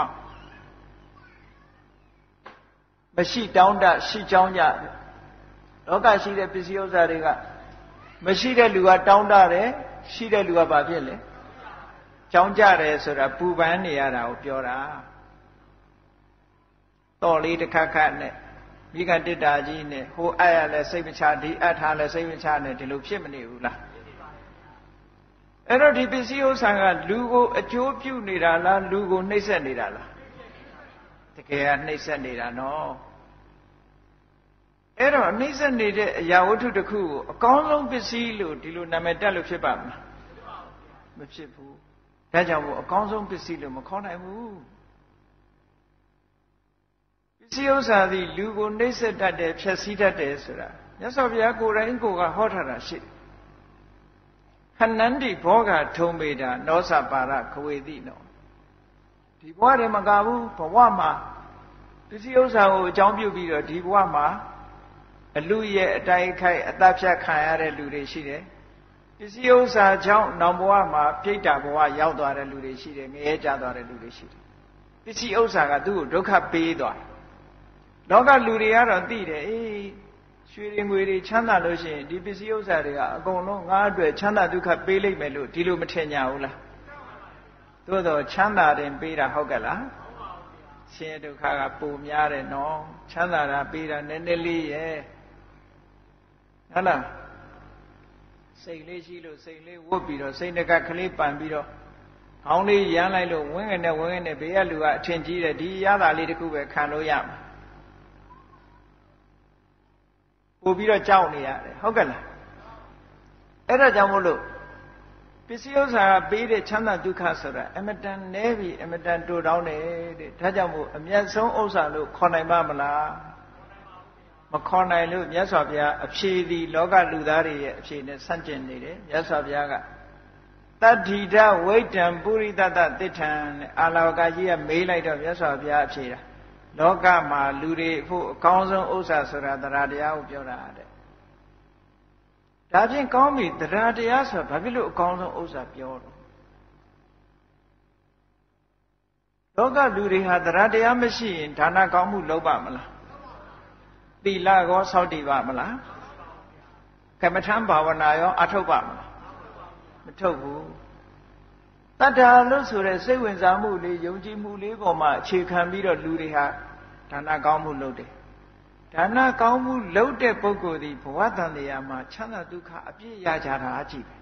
မရှိတောင်းတရှိကြောင်းကြလောကရှိတဲ့ပစ္စည်းဥစ္စာတွေကမရှိတဲ့လူကတောင်းတတယ်ရှိတဲ့လူကဘာဖြစ်လဲကြောင်းကြတယ်ဆိုတာပူပန်နေရတာကိုပြောတာတော်လေးတစ်ခါခါနဲ့မိဂတိတ္တာကြီးနဲ့ဟိုအပ်ရလဲစိတ်မချဒီအပ်ထားလဲစိတ်မချနဲ့ဒီလိုဖြစ်မနေဘူးလားအဲ့တော့ဒီပစ္စည်းဥစ္စာကလူကိုအကျိုးပြုနေတာလားလူကိုနှိပ်စက်နေတာလားတကယ်ကနှိပ်စက်နေတာနော်အဲ့တော့နှိပ်စက်နေတဲ့အရာဝတ္ထုတစ်ခုကိုအကောင်းဆုံးပစ္စည်းလို့ဒီလိုနာမည်တက်လို့ဖြစ်ပါမလားမဖြစ်ဘူးဒါကြောင့်မို့အကောင်းဆုံးပစ္စည်းလို့မခေါ်နိုင်ဘူးပစ္စည်းဥစ္စာသည်လူကိုနှိပ်စက်တတ်တယ်ဖျက်ဆီးတတ်တယ်ဆိုတာမြတ်စွာဘုရားကိုယ်တိုင်ကိုယ်ကဟောထားတာရှိတယ်ခဏန္တိဘောဂထုံပေတာနောစပါရခဝေတိနောဒီဘဝတည်းမကဘူးဘဝမှာပစ္စည်းဥစ္စာကိုအကြောင်းပြုပြီးတော့ဒီဘဝမှာအလူရဲ့အတိုင်းခိုက်အသက်ဖြတ်ခံရတဲ့လူတွေရှိတယ်ပစ္စည်းဥစ္စာကြောင့်နောက်ဘဝမှာပြိတ္တာဘဝရောက်သွားတဲ့လူတွေရှိတယ်ငရဲကျသွားတဲ့လူတွေရှိတယ်ပစ္စည်းဥစ္စာကသူ့ကိုဒုက္ခပေးသွားတယ်လောကလူတွေကတော့သိတယ်အေးရွှေတွေငွေတွေချမ်းသာလို့ရှိရင်ဒီပစ္စည်းဥစ္စာတွေကအကုန်လုံးငါ့အတွက်ချမ်းသာဒုက္ခပေးလိမ့်မယ်လို့ဒီလိုမထင်ကြဘူးလားသို့တော့ချမ်းသာတယ်ပေးတာဟုတ်ကဲ့လားဆင်းရဲဒုက္ခကပိုများတယ်နော်ချမ်းသာတာပေးတာနည်းနည်းလေးရဲ့ဟုတ်လားစိတ်လေးရှိလို့စိတ်လေးဝတ်ပြီးတော့စိတ်တကကလေးပန်ပြီးတော့ခေါင်းလေးရမ်းလိုက်လို့ဝင်းငနဲ့ဝင်းငနဲ့ဘေးကလူကအထင်ကြီးတယ်ဒီရတာလေးတခုပဲခံလို့ရမှာပို့ပြီးတော့ကြောက်နေရတယ်ဟုတ်ကဲ့လားအဲ့ဒါကြောင့်မို့လို့ပစ္စည်းဥစ္စာကပေးတဲ့ချမ်းသာဒုက္ခဆိုတာအမတန်နည်းပြီးအမတန်တိုတောင်းတယ်တဲ့ဒါကြောင့်မို့အမျက်ဆုံးဥစ္စာလို့ခေါ်နိုင်ပါမလားမခေါ်နိုင်လို့မြတ်စွာဘုရားအဖြေဒီလောကလူသားတွေရဲ့အဖြေနဲ့ဆန့်ကျင်နေတယ်မြတ်စွာဘုရားကတတ္ထိတဝိတံပုရိသတ္တတိဋ္ဌံတဲ့အာလဝကကြီးကမေးလိုက်တော့မြတ်စွာဘုရားအဖြေတာလောကမှာလူတွေဖို့အကောင်းဆုံးဥစ္စာဆိုတာတရားတရားကိုပြောတာတဲ့ဒါဖြင့်ကောင်းပြီတရားတရားဆိုတာဘာဖြစ်လို့အကောင်းဆုံးဥစ္စာပြောတော့လောကလူတွေဟာတရားတရားမရှိရင်ဒါနကောင်းမှုလုပ်ပါမလားသီလကောစောင့်တည်ပါမလားကမ္မထံဘာဝနာရောအထုတ်ပါမလားမထုတ်ဘူးတတ္ထာလို့ဆိုတဲ့စိတ်ဝင်စားမှုလေးယုံကြည်မှုလေးပေါ်မှာအခြေခံပြီးတော့လူတွေဟာဒါနကောင်းမှုလုပ်တယ်ဒါနကောင်းမှုလုပ်တဲ့ပုဂ္ဂိုလ်ဒီဘဝတန်တရားမှာချမ်းသာဒုက္ခအပြည့်ရကြတာအကြည့်ပဲ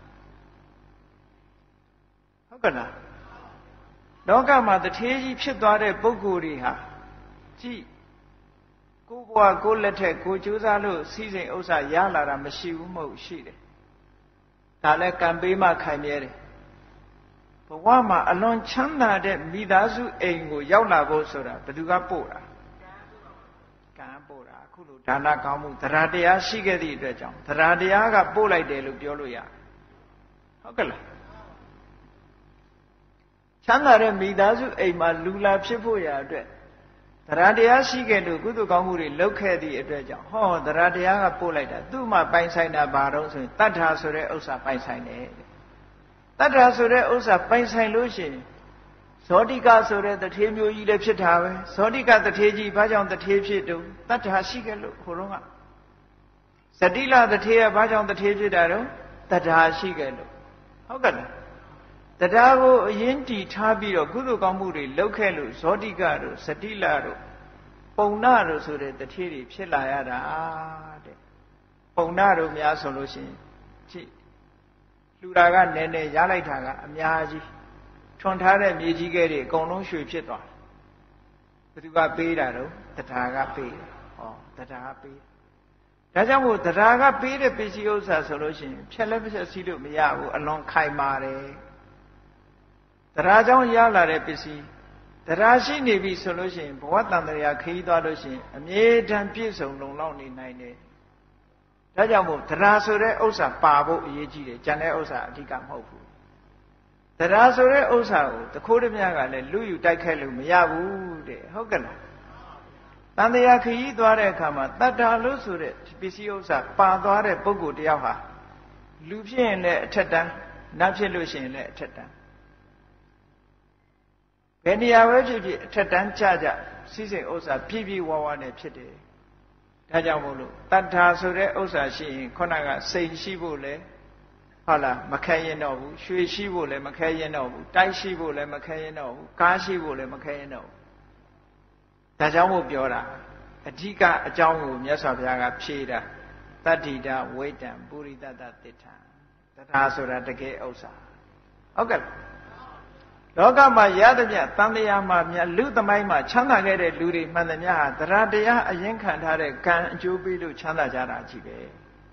ဟုတ်ကလားလောကမှာတထေးကြီးဖြစ်သွားတဲ့ပုဂ္ဂိုလ်တွေဟာကြည့်ကိုယ်ဘဝကိုယ်လက်ထက်ကိုယ်ကြိုးစားလို့စီးစိမ်ဥစ္စာရလာတာမရှိဘူးမဟုတ်ရှိတယ်ဒါလည်းကံပေးမှခိုင်မြဲတယ်ဘဝမှာအလွန်ချမ်းသာတဲ့မိသားစုအိမ်ကိုရောက်လာဖို့ဆိုတာဘယ်သူကပို့တာကံပို့တာအခုလိုဒါနကောင်းမှုတရားတရားရှိခဲ့သည့်အတွက်ကြောင့်တရားတရားကပို့လိုက်တယ်လို့ပြောလို့ရဟုတ်ကဲ့လားချမ်းသာတဲ့မိသားစုအိမ်မှာလူလာဖြစ်ဖို့ရာအတွက်တရားတရားရှိခဲ့လို့ကုသိုလ်ကောင်းမှုတွေလုပ်ခဲ့သည့်အတွက်ကြောင့်ဟောတရားတရားကပို့လိုက်တာသူ့မှာပိုင်ဆိုင်တာဘာတော့ဆိုရင်တတ္ထာဆိုတဲ့ဥစ္စာပိုင်ဆိုင်တယ်တတ္ထာဆိုတဲ့ဥစ္စာပိုင်ဆိုင်လို့ရှိရင်ဇောတိကဆိုတဲ့တထေးမျိုးကြီးလည်းဖြစ်တာပဲဇောတိကတထေးကြီးဘာကြောင့်တထေးဖြစ်တုံးတတ္ထာရှိခဲ့လို့ဟိုတုန်းကဇတိလတထေးကဘာကြောင့်တထေးဖြစ်တာတော့တတ္ထာရှိခဲ့လို့ဟုတ်ကဲ့လားတရားကိုအရင်တည်ထားပြီးတော့ကုသိုလ်ကောင်းမှုတွေလုပ်ခဲ့လို့ဇောတိကတို့စတိလတို့ပုံနာတို့ဆိုတဲ့တထေးတွေဖြစ်လာရတာတဲ့ပုံနာတို့များဆိုလို့ရှိရင်ကြည့်လူတာကနည်းနည်းရလိုက်တာကအများကြီးထွန်ထားတဲ့မြေကြီးကဲတွေအကုန်လုံးရွှေဖြစ်သွားတယ်ဘယ်သူကပေးတာတော့တရားကပေးတယ်ဟောတရားပေးဒါကြောင့်မို့တရားကပေးတဲ့ပစ္စည်းဥစ္စာဆိုလို့ရှိရင်ဖြက်လက်ဖြက်စီးလို့မရဘူးအလွန်ခိုင်မာတယ်တရားကြောင့်ရလာတဲ့ပစ္စည်းတရားရှိနေပြီဆိုလို့ရှိရင်ဘဝတန်တရားခရီးသွားလို့ရှိရင်အမြဲတမ်းပြည့်စုံလုံလောက်နေနိုင်တယ်။ဒါကြောင့်မို့တရားဆိုတဲ့ဥစ္စာပါဖို့အရေးကြီးတယ်။ကျန်တဲ့ဥစ္စာအဓိကမဟုတ်ဘူး။တရားဆိုတဲ့ဥစ္စာကိုတခိုးတမကလည်းလူယူတိုက်ခိုက်လို့မရဘူးတဲ့။ဟုတ်ကဲ့လား။တန်တရားခရီးသွားတဲ့အခါမှာတတ္တာလို့ဆိုတဲ့ပစ္စည်းဥစ္စာပါသွားတဲ့ပုဂ္ဂိုလ်တယောက်ဟာလူဖြစ်ရင်လည်းအထက်တန်းနတ်ဖြစ်လို့ရှိရင်လည်းအထက်တန်းဘယ်နေရာပဲဖြစ်ဖြစ်အထက်တန်းကြကြစီးစိမ်ဥစ္စာပြည့်ပြည့်ဝဝနဲ့ဖြစ်တယ်ဒါကြောင့်မို့လို့တတ္ထာဆိုတဲ့ဥစ္စာရှိရင်ခုနကစိန်ရှိဖို့လဲဟုတ်လားမခဲရင်တော့ဘူးရွှေရှိဖို့လဲမခဲရင်တော့ဘူးတိုက်ရှိဖို့လဲမခဲရင်တော့ဘူးကားရှိဖို့လဲမခဲရင်တော့ဘူးဒါကြောင့်မို့ပြောတာအဓိကအကြောင်းကိုမြတ်စွာဘုရားကဖြေတာတတ္ထိတဝိတံပုရိသတ္တတိဋ္ဌံတတ္ထာဆိုတာတကယ်ဥစ္စာဟုတ်ကဲ့လောကမှာရသမျှတန်တရားမှာမြတ်လူသမိုင်းမှာချမ်းသာခဲ့တဲ့လူတွေမှန်သမျှဟာတရားတရားအရင်ခံထားတဲ့ကံအကျိုးပေးလို့ချမ်းသာကြတာကြီးပဲ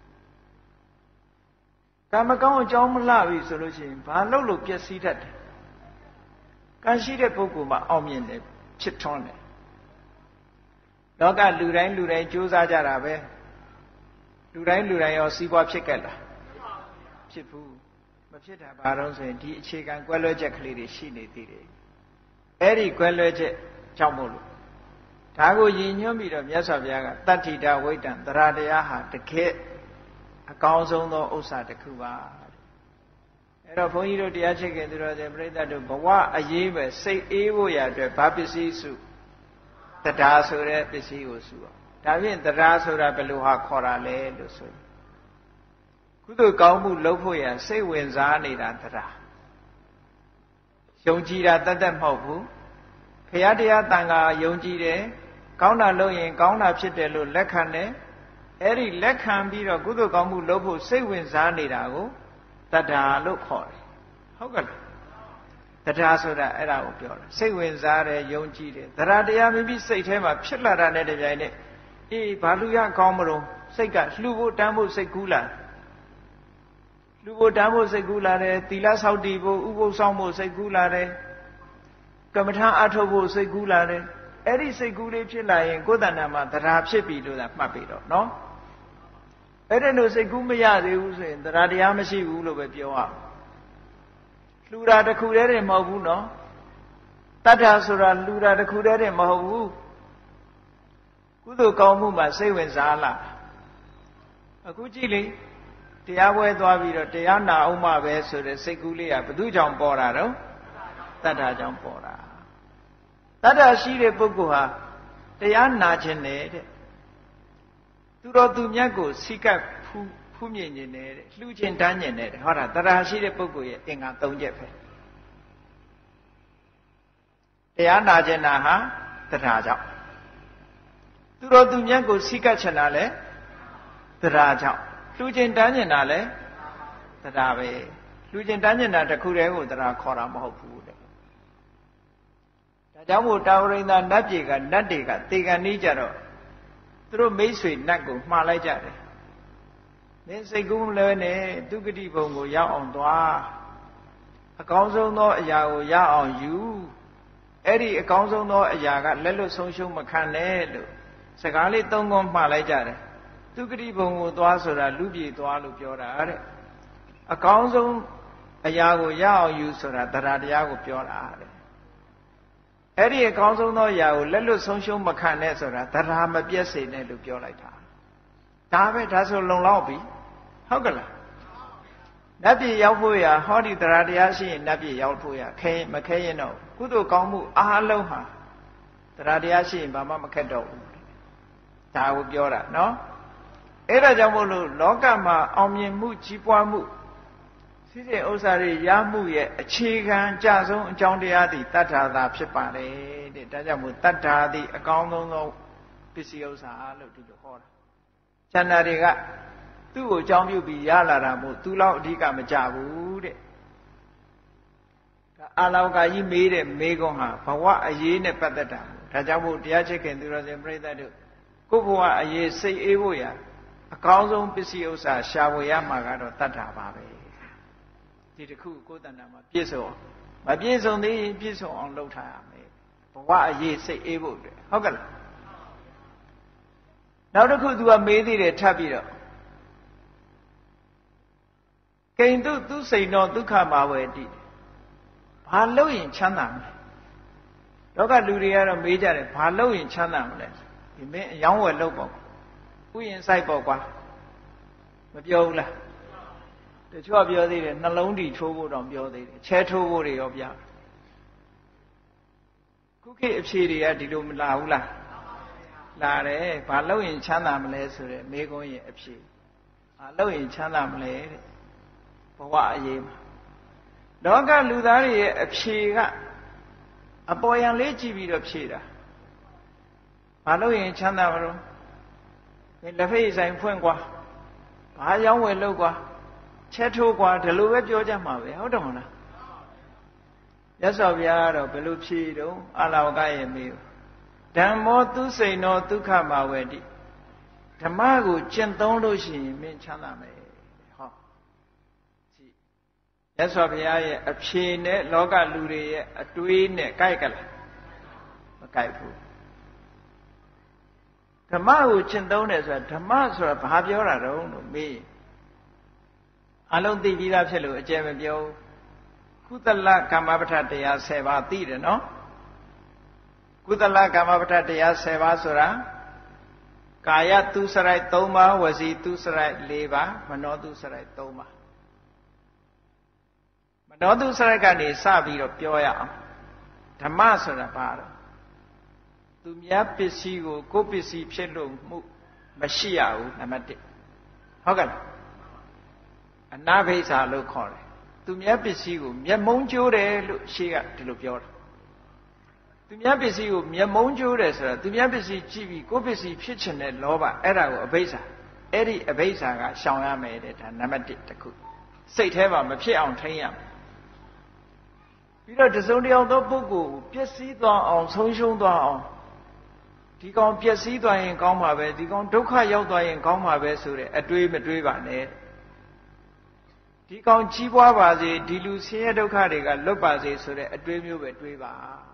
ကံမကောင်းအကြောင်းမလှပြီဆိုလို့ရှိရင်ဘာလို့လို့ပျက်စီးတတ်တယ်ကံရှိတဲ့ပုဂ္ဂိုလ်မှာအောင်မြင်တယ်ဖြစ်ထွန်းတယ်လောကလူတိုင်းလူတိုင်းကြိုးစားကြတာပဲလူတိုင်းလူတိုင်းရောစီးပွားဖြစ်ကြလားဖြစ်ဘူးမဖြစ်တာဘာလို့ဆိုရင်ဒီအခြေခံကွဲလွဲချက်ကလေးတွေရှိနေသေးတယ်အဲ့ဒီကွဲလွဲချက်ကြောင့်မို့လို့ဒါကိုရည်ညွှန်းပြီးတော့မြတ်စွာဘုရားကတတ္ထိတဝိတံတရားတရားဟာတကယ်အကောင်းဆုံးသောဥစ္စာတစ်ခုပါအဲ့တော့ဘုန်းကြီးတို့တရားချစ်ခင်သူတော်စင်ပြိဿတို့ဘဝအရေးပဲစိတ်အေးဖို့ရအတွက်ဘာပစ္စည်းစုတရားဆိုတဲ့ပစ္စည်းကိုစုအောင်ဒါဖြင့်တရားဆိုတာဘယ်လိုဟာခေါ်တာလဲလို့ဆိုရင်ကုသိုလ်ကောင်းမှုလုပ်ဖို့ရစိတ်ဝင်စားနေတာတရားယုံကြည်တာတတ်တတ်မဟုတ်ဘူးဘုရားတရားတန်ခါယုံကြည်တယ်ကောင်းတာလုပ်ရင်ကောင်းတာဖြစ်တယ်လို့လက်ခံတယ်အဲ့ဒီလက်ခံပြီးတော့ကုသိုလ်ကောင်းမှုလုပ်ဖို့စိတ်ဝင်စားနေတာကိုတတ္ထာလို့ခေါ်တယ်ဟုတ်ကဲ့တတ္ထာဆိုတာအဲ့ဒါကိုပြောတာစိတ်ဝင်စားတယ်ယုံကြည်တယ်တရားတရားမိမိစိတ်ထဲမှာဖြစ်လာတာနဲ့တပြိုင်နက်အေးဘာလို့ရကောင်းမလို့စိတ်ကလှူဖို့တန်းဖို့စိတ်ကူးလာလူဘုဒ္ဓမို့စိတ်ကူးလာတယ်သီလဆောက်တည်ဖို့ဥပုသ်ဆောင်ဖို့စိတ်ကူးလာတယ်ကမ္မထာအထုတ်ဖို့စိတ်ကူးလာတယ်အဲ့ဒီစိတ်ကူးလေးဖြစ်လာရင်ကိုယ်တဏ္ဍာမှာတရားဖြစ်ပြီလို့သာမှတ်ပြီတော့နော်အဲ့ဒါလို့စိတ်ကူးမရသေးဘူးဆိုရင်တရားတရားမရှိဘူးလို့ပဲပြောရလှူတာတစ်ခုတည်းတည်းမဟုတ်ဘူးနော်တတ္ထာဆိုတာလှူတာတစ်ခုတည်းတည်းမဟုတ်ဘူးကုသိုလ်ကောင်းမှုမှာစိတ်ဝင်စားလာအခုကြည့်လေတရားပွဲသွားပြီးတော့တရားနာအောင်မှပဲဆိုတဲ့စိတ်ကူးလေးကဘယ်သူကြောင့်ပေါ်တာတော့တတ္ထာကြောင့်ပေါ်တာတတ္ထာရှိတဲ့ပုဂ္ဂိုလ်ဟာတရားနာခြင်းနဲ့တဲ့သူတော်သူမြတ်ကိုစိကပ်ဖူးဖူးမြင်ခြင်းနဲ့တဲ့လှူခြင်းတန်းခြင်းနဲ့တဲ့ဟောတာတတ္ထာရှိတဲ့ပုဂ္ဂိုလ်ရဲ့အင်္ဂါ၃ချက်ပဲတရားနာခြင်းနာဟာတတ္ထာကြောင့်သူတော်သူမြတ်ကိုစိကပ်ချင်တာလဲတတ္ထာကြောင့်လှူခြင်းတန်းခြင်းတာလဲတတ္ထာပဲလှူခြင်းတန်းခြင်းတာတစ်ခုတည်းကိုတတ္ထာခေါ်တာမဟုတ်ဘူးတဲ့ဒါကြောင့်မို့တာဝရိန္ဒနတ်ပြည်ကနတ်တွေကတေကန်နေကြတော့သူတို့မိတ်ဆွေနတ်ကိုမှားလိုက်ကြတယ်မင်းစိတ်ကူးလဲနဲ့ဒုက္ခတိဘုံကိုရောက်အောင်သွားအကောင်းဆုံးသောအရာကိုရအောင်ယူအဲ့ဒီအကောင်းဆုံးသောအရာကလက်လွတ်ဆုံးရှုံးမခံနဲ့လို့စကားလေးသုံးခုမှားလိုက်ကြတယ်ဒုက္ခတိဘုံကိုသွားဆိုတာလူပြေသွားလို့ပြောတာတဲ့အကောင်းဆုံးအရာကိုရအောင်ယူဆိုတာတရားတရားကိုပြောတာတဲ့အဲ့ဒီအကောင်းဆုံးသောအရာကိုလက်လွတ်ဆုံးရှုံးမခံနဲ့ဆိုတာတရားမပြည့်စေနဲ့လို့ပြောလိုက်တာဒါပဲဒါဆိုလုံလောက်ပြီဟုတ်ကလားနတ်ပြည်ရောက်ဖို့ရဟောဒီတရားတရားရှိရင်နတ်ပြည်ရောက်ဖို့ရခဲမခဲရင်တော့ကုသိုလ်ကောင်းမှုအားလုံးဟာတရားတရားရှိရင်ဘာမှမခက်တော့ဘူးဒါကိုပြောတာနော်အဲ့ဒါကြောင့်မို့လို့လောကမှာအောင်မြင်မှုကြီးပွားမှုစီစဉ်ဥစ္စာတွေရမှုရဲ့အခြေခံကြဆုံးအကြောင်းတရားသည်တတ္ထာသာဖြစ်ပါတယ်တဲ့ဒါကြောင့်မို့တတ္ထာသည်အကောင်းဆုံးသောပစ္စည်းဥစ္စာလို့ဒီလိုဟောတာဉာဏ်တွေကသူ့ကိုအကြောင်းပြုပြီးရလာတာမို့သူလောက်အဓိကမကြဘူးတဲ့ဒါအာလောကကြီးမေးတဲ့မေးခွန်းဟာဘဝအရေးနဲ့ပတ်သက်တာဒါကြောင့်မို့တရားချစ်ခင်သူတော်စင်ပြိဿတို့ကိုယ့်ဘဝအရေးစိတ်အေးဖို့ရအကောင်းဆုံးပစ္စည်းဥစ္စာရှာဖွေရမှာကတော့တတ္ထာပါပဲဒီတစ်ခုကိုယ်တဏ္ဍာမှာပြည့်စုံမပြည့်စုံသေးရင်ပြည့်စုံအောင်လုပ်ထားရမယ်ဘဝအရေးစိတ်အေးဖို့အတွက်ဟုတ်ကဲ့လားနောက်တစ်ခုသူကမေးသေးတယ်ထပ်ပြီးတော့ကိဉ္တုသူစိန်တော်ဒုက္ခမာဝေတိဘာလို့ရင်ချမ်းသာမလဲလောကလူတွေကတော့မေးကြတယ်ဘာလို့ရင်ချမ်းသာမလဲဒီမင်းအယောင်းဝယ်လုပ်ပေါ့ဥယျာဉ်ဆိုင်ပေါ့ကွာမပြောဘူးလားတချို့ကပြောသေးတယ်နှလုံးထီထိုးဖို့တော့ပြောသေးတယ်ချဲထိုးဖို့တွေရောပြခုခေတ်အဖြေတွေကဒီလိုမလာဘူးလားလာတယ်ဘာလို့ရင်ချမ်းသာမလဲဆိုတဲ့မေခွန်းရဲ့အဖြေဘာလို့ရင်ချမ်းသာမလဲတဲ့ဘဝအရေးမှာလောကလူသားတွေရဲ့အဖြေကအပေါ်ယံလေးကြည့်ပြီးတော့ဖြေတာဘာလို့ရင်ချမ်းသာမလို့မင်းလက်ဖက်ဆိုင်ဖွင့်ကွာဘာရောင်းဝယ်လုပ်ကွာချက်ထိုးကွာဒီလိုပဲပြောကြမှာပဲဟုတ်တယ်မလားရသော်ဗျာတော့ဘယ်လိုဖြေတုံးအလောကရဲ့မေးဓမ္မောသူစိန်သောဒုက္ခမာဝေတိဓမ္မကိုကျင့်သုံးလို့ရှိရင်မင်းချမ်းသာမယ်ဟောကြည့်ရသော်ဗျာရဲ့အဖြေနဲ့လောကလူတွေရဲ့အတွေးနဲ့ကိုက်ကလားမကိုက်ဘူးဓမ္မကိုကျင့်သုံးတယ်ဆိုတာဓမ္မဆိုတာဘာပြောတာတုံးလို့မေးအလုံးသိပြီးသားဖြစ်လို့အကျယ်မပြောကုသလကမ္မပဋ္ဌတရား၁၀ပါးသိတယ်နော်ကုသလကမ္မပဋ္ဌတရား၁၀ပါးဆိုတာကာယသူစရိုက်၃ပါးဝစီသူစရိုက်၄ပါးမနောသူစရိုက်၃ပါးမနောသူစရိုက်ကနေစပြီးတော့ပြောရအောင်ဓမ္မဆိုတာဘာလဲသူများပစ္စည်းကိုကိုယ်ပစ္စည်းဖြစ်လို့မှုမရှိရဘူးနံပါတ်၁ဟုတ်ကဲ့အနာဘိစ္ဆာလို့ခေါ်တယ်သူများပစ္စည်းကိုမျက်မုံးကျိုးတယ်လို့ရှေ့ကဒီလိုပြောတာသူများပစ္စည်းကိုမျက်မုံးကျိုးတယ်ဆိုတာသူများပစ္စည်းကြည့်ပြီးကိုယ်ပစ္စည်းဖြစ်ချင်တဲ့လောဘအဲ့ဒါကိုအဘိစ္ဆာအဲ့ဒီအဘိစ္ဆာကရှောင်ရမယ်တဲ့ဒါနံပါတ်၁တစ်ခုစိတ်ထဲမှာမဖြစ်အောင်ထိန်းရမယ်ပြီးတော့တစုံတစ်ယောက်သောပုဂ္ဂိုလ်ကိုပျက်စီးသွားအောင်ဆုံးရှုံးသွားအောင်ဒီကောင်ပျက်စီးသွားရင်ကောင်းမှာပဲဒီကောင်ဒုက္ခရောက်သွားရင်ကောင်းမှာပဲဆိုတဲ့အတွေးမတွေးပါနဲ့ဒီကောင်ကြီးပွားပါစေဒီလူဆင်းရဲဒုက္ခတွေကလွတ်ပါစေဆိုတဲ့အတွေးမျိုးပဲတွေးပါ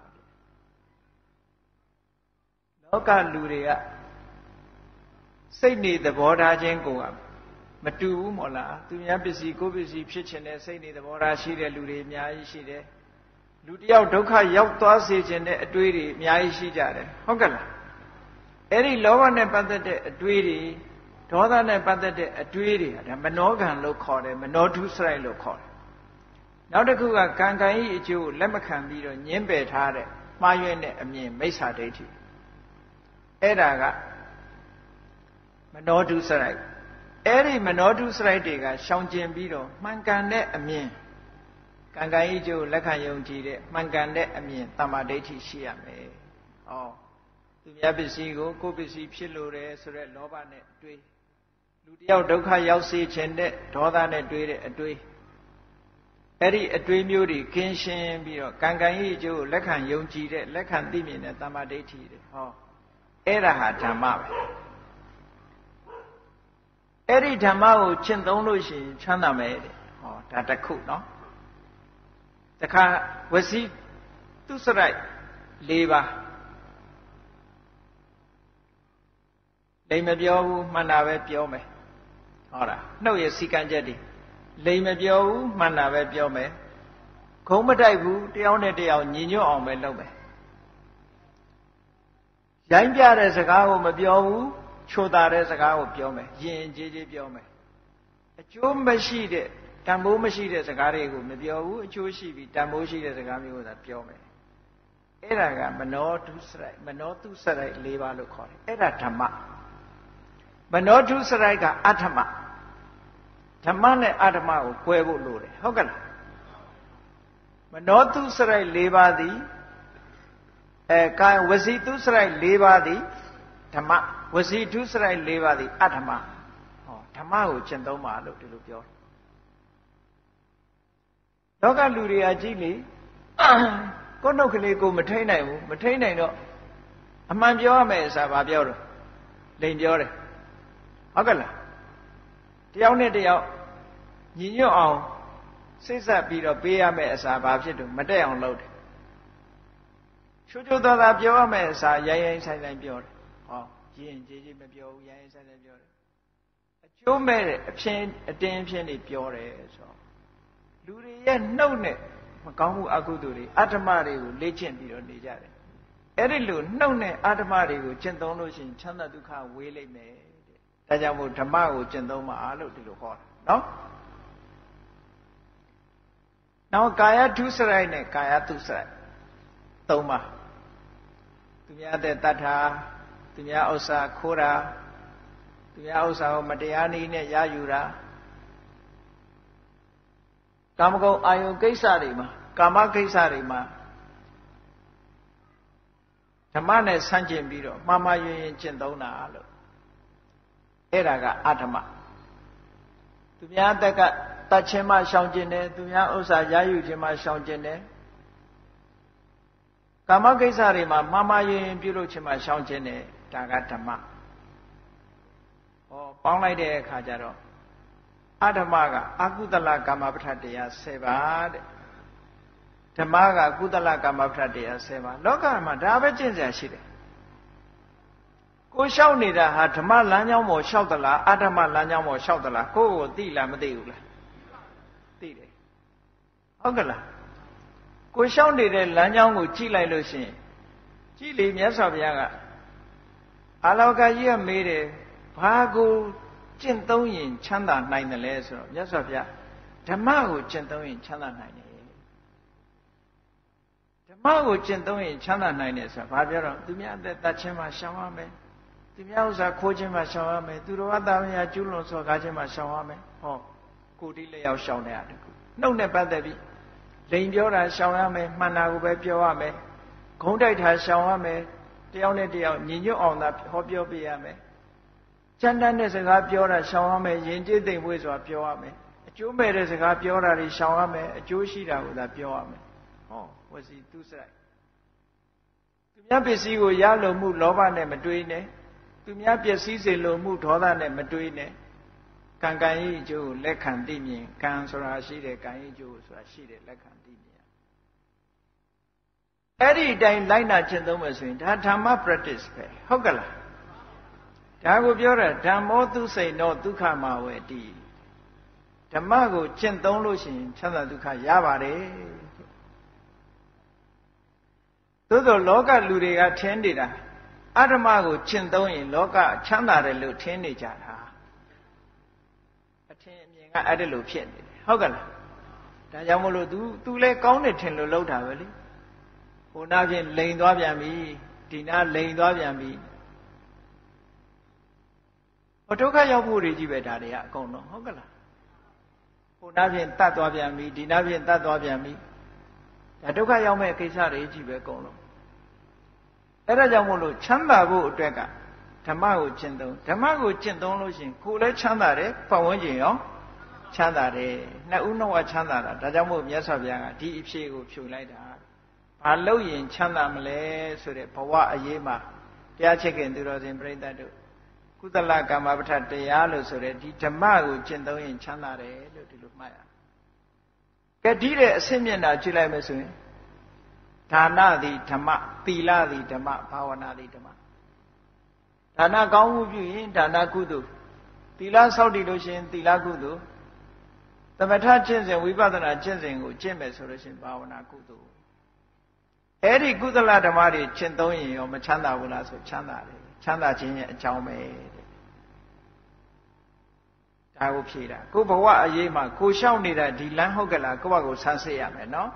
လောကလူတွေကစိတ်နေသဘောထားခြင်းကိုမတူဘူးမို့လားသူများပစ္စည်းကိုယ်ပစ္စည်းဖြစ်ခြင်းနဲ့စိတ်နေသဘောထားရှိတဲ့လူတွေအများကြီးရှိတယ်လူတယောက်ဒုက္ခရောက်သွားစေခြင်းတဲ့အတွေးတွေအများကြီးရှိကြတယ်ဟုတ်ကဲ့လားအဲ့ဒီလောဘနဲ့ပတ်သက်တဲ့အတွေးတွေဒေါသနဲ့ပတ်သက်တဲ့အတွေးတွေဒါမနောကံလို့ခေါ်တယ်မနောဒုစရိုက်လို့ခေါ်တယ်နောက်တစ်ခုကကံကံဤအကျိုးလက်မခံပြီးတော့ညှင်းပယ်ထားတဲ့မှားယွင်းတဲ့အမြင်မိစ္ဆာဒိဋ္ဌိအဲ့ဒါကမနောဒုစရိုက်အဲ့ဒီမနောဒုစရိုက်တွေကရှောင်ကျဉ်ပြီးတော့မှန်ကန်တဲ့အမြင်ကံကံဤကျိုးလက်ခံယုံကြည်တဲ့မှန်ကန်တဲ့အမြင်တမ္မာဒိဋ္ဌိရှိရမယ်။ဩသူများပစ္စည်းကိုကိုယ်ပစ္စည်းဖြစ်လို့တယ်ဆိုတဲ့လောဘနဲ့တွေးလူတယောက်ဒုက္ခရောက်စေခြင်းတဲ့ဒေါသနဲ့တွေးတဲ့အတွေးအဲ့ဒီအတွေးမျိုးတွေကင်းရှင်းပြီးတော့ကံကံဤအကျိုးလက်ခံယုံကြည်တဲ့လက်ခံသိမြင်တဲ့တမ္မာဒိဋ္ဌိတွေဟောအဲ့ဒါဟာဓမ္မပဲအဲ့ဒီဓမ္မကိုကျင့်သုံးလို့ရှိရင်ချမ်းသာမယ်တဲ့ဟောဒါတစ်ခုနော်တခါဝစီသူစရိုက်၄ပါးလိမ်မပြောဘူးမှန်တာပဲပြောမယ်ဟောတာနှုတ်ရစီကံချက်တွေလိမ်မပြောဘူးမှန်တာပဲပြောမယ်ခုံးမတိုက်ဘူးတယောက်နဲ့တယောက်ညီညွတ်အောင်ပဲလုပ်မယ်ရိုင်းပြတဲ့စကားကိုမပြောဘူးချိုတာတဲ့စကားကိုပြောမယ်ယဉ်ကျေးကျေးပြောမယ်အကျိုးမရှိတဲ့တန်ဖိုးမရှိတဲ့စကားတွေကိုမပြောဘူးအကျိုးရှိပြီးတန်ဖိုးရှိတဲ့စကားမျိုးကိုသာပြောမယ်အဲ့ဒါကမနောဒုစရိုက်မနောတုစရိုက်၄ပါးလို့ခေါ်တယ်အဲ့ဒါဓမ္မမနောဒုစရိုက်ကအဋ္ဌမဓမ္မနဲ့အဋ္ဌမကို꿰ဖို့လိုတယ်ဟုတ်ကဲ့လားမနောတုစရိုက်၄ပါးသည်အဲကာဝစီတုစရိုက်၄ပါးသည်ဓမ္မဝစီတုစရိုက်၄ပါးသည်အဋ္ဌမဟောဓမ္မကိုကျင့်သုံးပါလို့ဒီလိုပြောတယ်လောကလူတွေကကြည့်လေကိုယ်နှုတ်ကလေးကိုမထိန်နိုင်ဘူးမထိန်နိုင်တော့အမှန်ပြောရမယ်ဆိုတာဘာပြောတော့လိန်ပြောတယ်ဟုတ်ကဲ့လားတယောက်နဲ့တယောက်ညီညွတ်အောင်စိတ်ဆက်ပြီးတော့ပေးရမယ်အစားဘာဖြစ်တော့မတက်အောင်လုပ်တယ်ချိုးချိုးသားသားပြောရမယ်အစားရိုင်းရိုင်းဆိုင်ဆိုင်ပြောတယ်ဟောရင်းကြီးကြီးမပြောဘူးရိုင်းရိုင်းဆိုင်ဆိုင်ပြောတယ်အကျိုးမဲ့တဲ့အဖြစ်အတင်းအဖြစ်တွေပြောတယ်ဆိုတော့လူတွေရဲ့နှုတ်နဲ့မကောင်းမှုအကုသိုလ်တွေအတ္တမတွေကိုလေ့ကျင့်ပြီးတော့နေကြတယ်အဲ့ဒီလိုနှုတ်နဲ့အတ္တမတွေကိုကျင့်သုံးလို့ရှိရင်ချမ်းသာဒုက္ခဝေးလိမ့်မယ်တဲ့ဒါကြောင့်မို့ဓမ္မကိုကျင့်သုံးပါလို့ဒီလိုခေါ်တာနော်နောက်ကာယဒုစရိုက်နဲ့ကာယတုစရိုက်သုံးပါသူများတဲ့တတ်တာသူများဥစ္စာခိုးတာသူများဥစ္စာကိုမတရားနည်းနဲ့ရယူတာကာမဂုဏ်အာယုကိစ္စတွေမှာကာမကိစ္စတွေမှာဓမ္မနဲ့ဆန့်ကျင်ပြီးတော့မှားမှားယွင်းယွင်းကျင့်သုံးတာလို့အဲ့ဒါကအဋ္ဌမသူများတက်ကတတ်ခြင်းမှရှောင်ကျင်တယ်သူများဥစ္စာရယူခြင်းမှရှောင်ကျင်တယ်ကာမကိစ္စတွေမှာမှားမှားယွင်းယွင်းပြုလုပ်ခြင်းမှရှောင်ကျင်တယ်ဒါကဓမ္မဟောပေါင်းလိုက်တဲ့အခါကျတော့အဓမ္မကအကုသလကာမပဋ္ဌတရား၁၀ပါးတဲ့ဓမ္မကကုသလကာမပဋ္ဌတရား၁၀ပါးလောကမှာဒါပဲကျင့်စရာရှိတယ်ကိုလျှောက်နေတာဟာဓမ္မလမ်းကြောင်းပေါ်လျှောက်သလားအဓမ္မလမ်းကြောင်းပေါ်လျှောက်သလားကိုယ့်ကိုသိလားမသိဘူးလားသိတယ်ဟုတ်ကဲ့လားကိုလျှောက်နေတဲ့လမ်းကြောင်းကိုကြည့်လိုက်လို့ရှိရင်ကြည့်လေမြတ်စွာဘုရားကအာလောကကြီးကမေးတယ်ဘာကိုကျင့်သုံးရင်ချမ်းသာနိုင်တယ်လဲဆိုတော့မြတ်စွာဘုရားဓမ္မကိုကျင့်သုံးရင်ချမ်းသာနိုင်တယ်ဓမ္မကိုကျင့်သုံးရင်ချမ်းသာနိုင်တယ်ဆိုတာဘာပြောတော့သူများအသက်တတ်ခြင်းမှရှောင်ရမယ်သူများဥစ္စာခိုးခြင်းမှရှောင်ရမယ်သူတော်အသားမယားကျူးလွန်စော်ကားခြင်းမှရှောင်ရမယ်ဟောကိုယ်တိလျောက်ရှောင်တဲ့အတွက်နှုတ်နဲ့ပတ်သက်ပြီးလိန်ပြောတာရှောင်ရမယ်မှန်တာကိုပဲပြောရမယ်ဂုံးတိုက်တာရှောင်ရမယ်တယောက်နဲ့တယောက်ညီညွတ်အောင်သာဟောပြောပြရမယ်ချမ်းတမ်းတဲ့စကားပြောတာရှောင်ရမယ်ယဉ်ကျေးသိမ်မွေ့စွာပြောရမယ်အကျိုးမဲ့တဲ့စကားပြောတာတွေရှောင်ရမယ်အကျိုးရှိတာကိုသာပြောရမယ်ဟောဝစီတုစရိုက်သူများပစ္စည်းကိုရလိုမှုလောဘနဲ့မတွေးနဲ့သူများပျက်စီးစေလိုမှုဒေါသနဲ့မတွေးနဲ့ကံကံဤကျိုးလက်ခံသိမြင်ကံဆိုတာရှိတယ်ကံဤကျိုးဆိုတာရှိတယ်လက်ခံသိမြင်အဲ့ဒီအတိုင်းလိုက်နာကျင့်သုံးမယ်ဆိုရင်ဒါဓမ္မ practice ပဲဟုတ်ကလားဒါကိုပြောတာဓမ္မောသူစိန်သောဒုက္ခမဝေတိဓမ္မကိုကျင့်သုံးလို့ရှိရင်ချမ်းသာဒုက္ခရပါတယ်သို့သောလောကလူတွေကထင်နေတာအဓမ္မကိုကျင့်သုံးရင်လောကချမ်းသာတယ်လို့ထင်နေကြတာအထင်အမြင်ကအဲ့ဒါလိုဖြစ်နေတယ်ဟုတ်ကလားဒါကြောင့်မို့လို့ तू तू လဲကောင်းတယ်ထင်လို့လှုပ်တာပဲလေဟိုနာဖြင့်လိန်သွားပြန်ပြီဒီနာလိန်သွားပြန်ပြီဟိုဒုက္ခရောက်ဖို့တွေကြီးပဲဒါတွေကအကုန်လုံးဟုတ်ကလားဟိုနာဖြင့်တတ်သွားပြန်ပြီဒီနာဖြင့်တတ်သွားပြန်ပြီဒါဒုက္ခရောက်မဲ့ကိစ္စတွေကြီးပဲအကုန်လုံးအဲ့ဒါကြောင့်မို့လို့ချမ်းသာဖို့အတွက်ကဓမ္မကိုကျင့်သုံးဓမ္မကိုကျင့်သုံးလို့ရှိရင်ကိုယ်လည်းချမ်းသာတယ်ပတ်ဝန်းကျင်ရောချမ်းသာတယ်နှစ်ဦးနှစ်ဝက်ချမ်းသာတာဒါကြောင့်မို့မြတ်စွာဘုရားကဒီအဖြေကိုဖြုတ်လိုက်တာဘာလို့ရင်ချမ်းသာမလဲဆိုတဲ့ဘဝအရေးမှာတရားချစ်ခင်သူတော်စင်ပြိဿတ်တို့ကုသလကမ္မပဋ္ဌတရားလို့ဆိုတဲ့ဒီဓမ္မကိုကျင့်သုံးရင်ချမ်းသာတယ်လို့ဒီလိုမှတ်ရကဲဒီတဲ့အဆင့်မြင့်တာကြည့်လိုက်မယ်ဆိုရင်ဒါနသည်ဓမ္မသီလသည်ဓမ္မဘာဝနာသည်ဓမ္မဒါနကောင်းမှုပြုရင်ဒါနကုသိုလ်သီလဆောက်တည်လို့ရှိရင်သီလကုသိုလ်သမထကျင့်စဉ်ဝိပဿနာကျင့်စဉ်ကိုကျင့်မယ်ဆိုလို့ရှိရင်ဘာဝနာကုသိုလ်အဲ့ဒီကုသလဓမ္မတွေကျင့်သုံးရင်ရောမချမ်းသာဘူးလားဆိုချမ်းသာတယ်ချမ်းသာခြင်းရဲ့အကြောင်းပဲတဲ့ဒါကိုဖြေတာကိုဘဝအရေးမှာကိုရှောက်နေတာဒီလမ်းဟုတ်ကလားကိုယ့်ဘကိုဆန်းစစ်ရမယ်နော်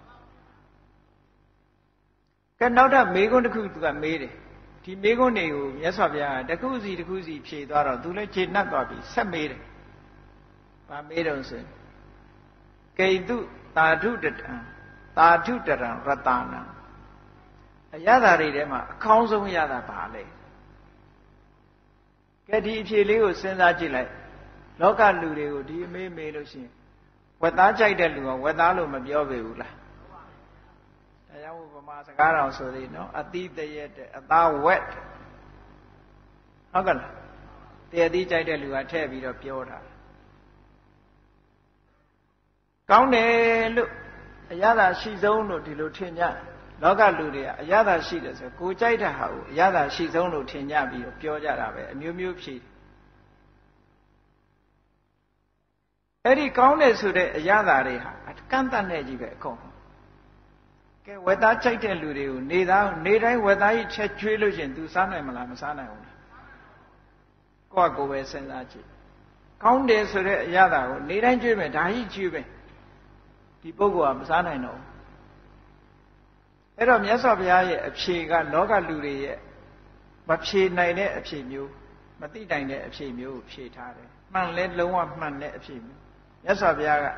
ကဲနောက်တော့မေးခွန်းတစ်ခုသူကမေးတယ်ဒီမေးခွန်းတွေကိုမြတ်စွာဘုရားကတစ်ခုစီတစ်ခုစီဖြေသွားတော့သူလည်းခြေနှက်သွားပြီဆက်မေးတယ်ဗာမေးတော့ဆိုကိတုတာထုတတံတာထုတရံရတနာအရသာတွေထဲမှာအကောင်းဆုံးအရသာဘာလဲကဲဒီအဖြေလေးကိုစဉ်းစားကြည့်လိုက်လောကလူတွေကိုဒီအမေးမေးလို့ရှိရင်ဝက်သားကြိုက်တဲ့လူကဝက်သားလို့မပြောပေဘူးလားဒါကြောင့်ဗမာစကားတော်ဆိုသေးနော်အတိတရက်တဲ့အသားဝက်ဟုတ်ကလားတရားသီးကြိုက်တဲ့လူကထည့်ပြီးတော့ပြောတာကောင်းတယ်လို့အရသာရှိဆုံးလို့ဒီလိုထင်ကြလောကလူတွေကအရသာရှိတယ်ဆိုကိုကြိုက်တဲ့ဟာကိုအရသာရှိဆုံးလို့ထင်ကြပြီးတော့ပြောကြတာပဲအမျိုးမျိုးဖြေအဲ့ဒီကောင်းတယ်ဆိုတဲ့အရသာတွေဟာကန့်တတ်နေကြီးပဲအကုန်ကဲဝက်သားကြိုက်တဲ့လူတွေကိုနေသားနေတိုင်းဝက်သားကြီးချက်ကျွေးလို့ရှင် तू စားနိုင်မလားမစားနိုင်ဘူးလားကိုယ့်ကိုယ်ပဲစဉ်းစားကြည့်ကောင်းတယ်ဆိုတဲ့အရသာကိုနေတိုင်းကျွေးမယ်ဒါကြီးကျွေးမယ်ဒီပုဂ္ဂိုလ်ကမစားနိုင်တော့ဘူးအဲ့တော့မြတ်စွာဘုရားရဲ့အဖြေကလောကလူတွေရဲ့မဖြေနိုင်တဲ့အဖြေမျိုးမသိနိုင်တဲ့အဖြေမျိုးကိုဖြေထားတယ်မှန်လဲလုံးဝမှန်တဲ့အဖြေမျိုးမြတ်စွာဘုရားက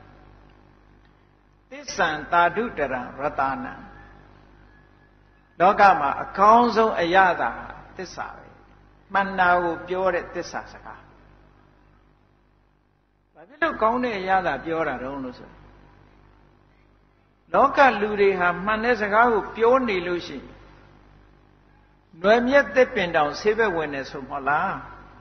သစ္ဆံတာဓုတရံရတနာလောကမှာအကောင်းဆုံးအရသာသစ္စာပဲမှန်တာကိုပြောတဲ့သစ္စာစကားဘာဖြစ်လို့ကောင်းတဲ့အရသာပြောတာတုံးလို့ဆိုလောကလူတွေဟာမှန်တဲ့စကားကိုပြောနေလို့ရှိရင်နွယ်မြက်သက်ပင်တောင်ဆေးဘက်ဝင်နေဆိုမဟုတ်လား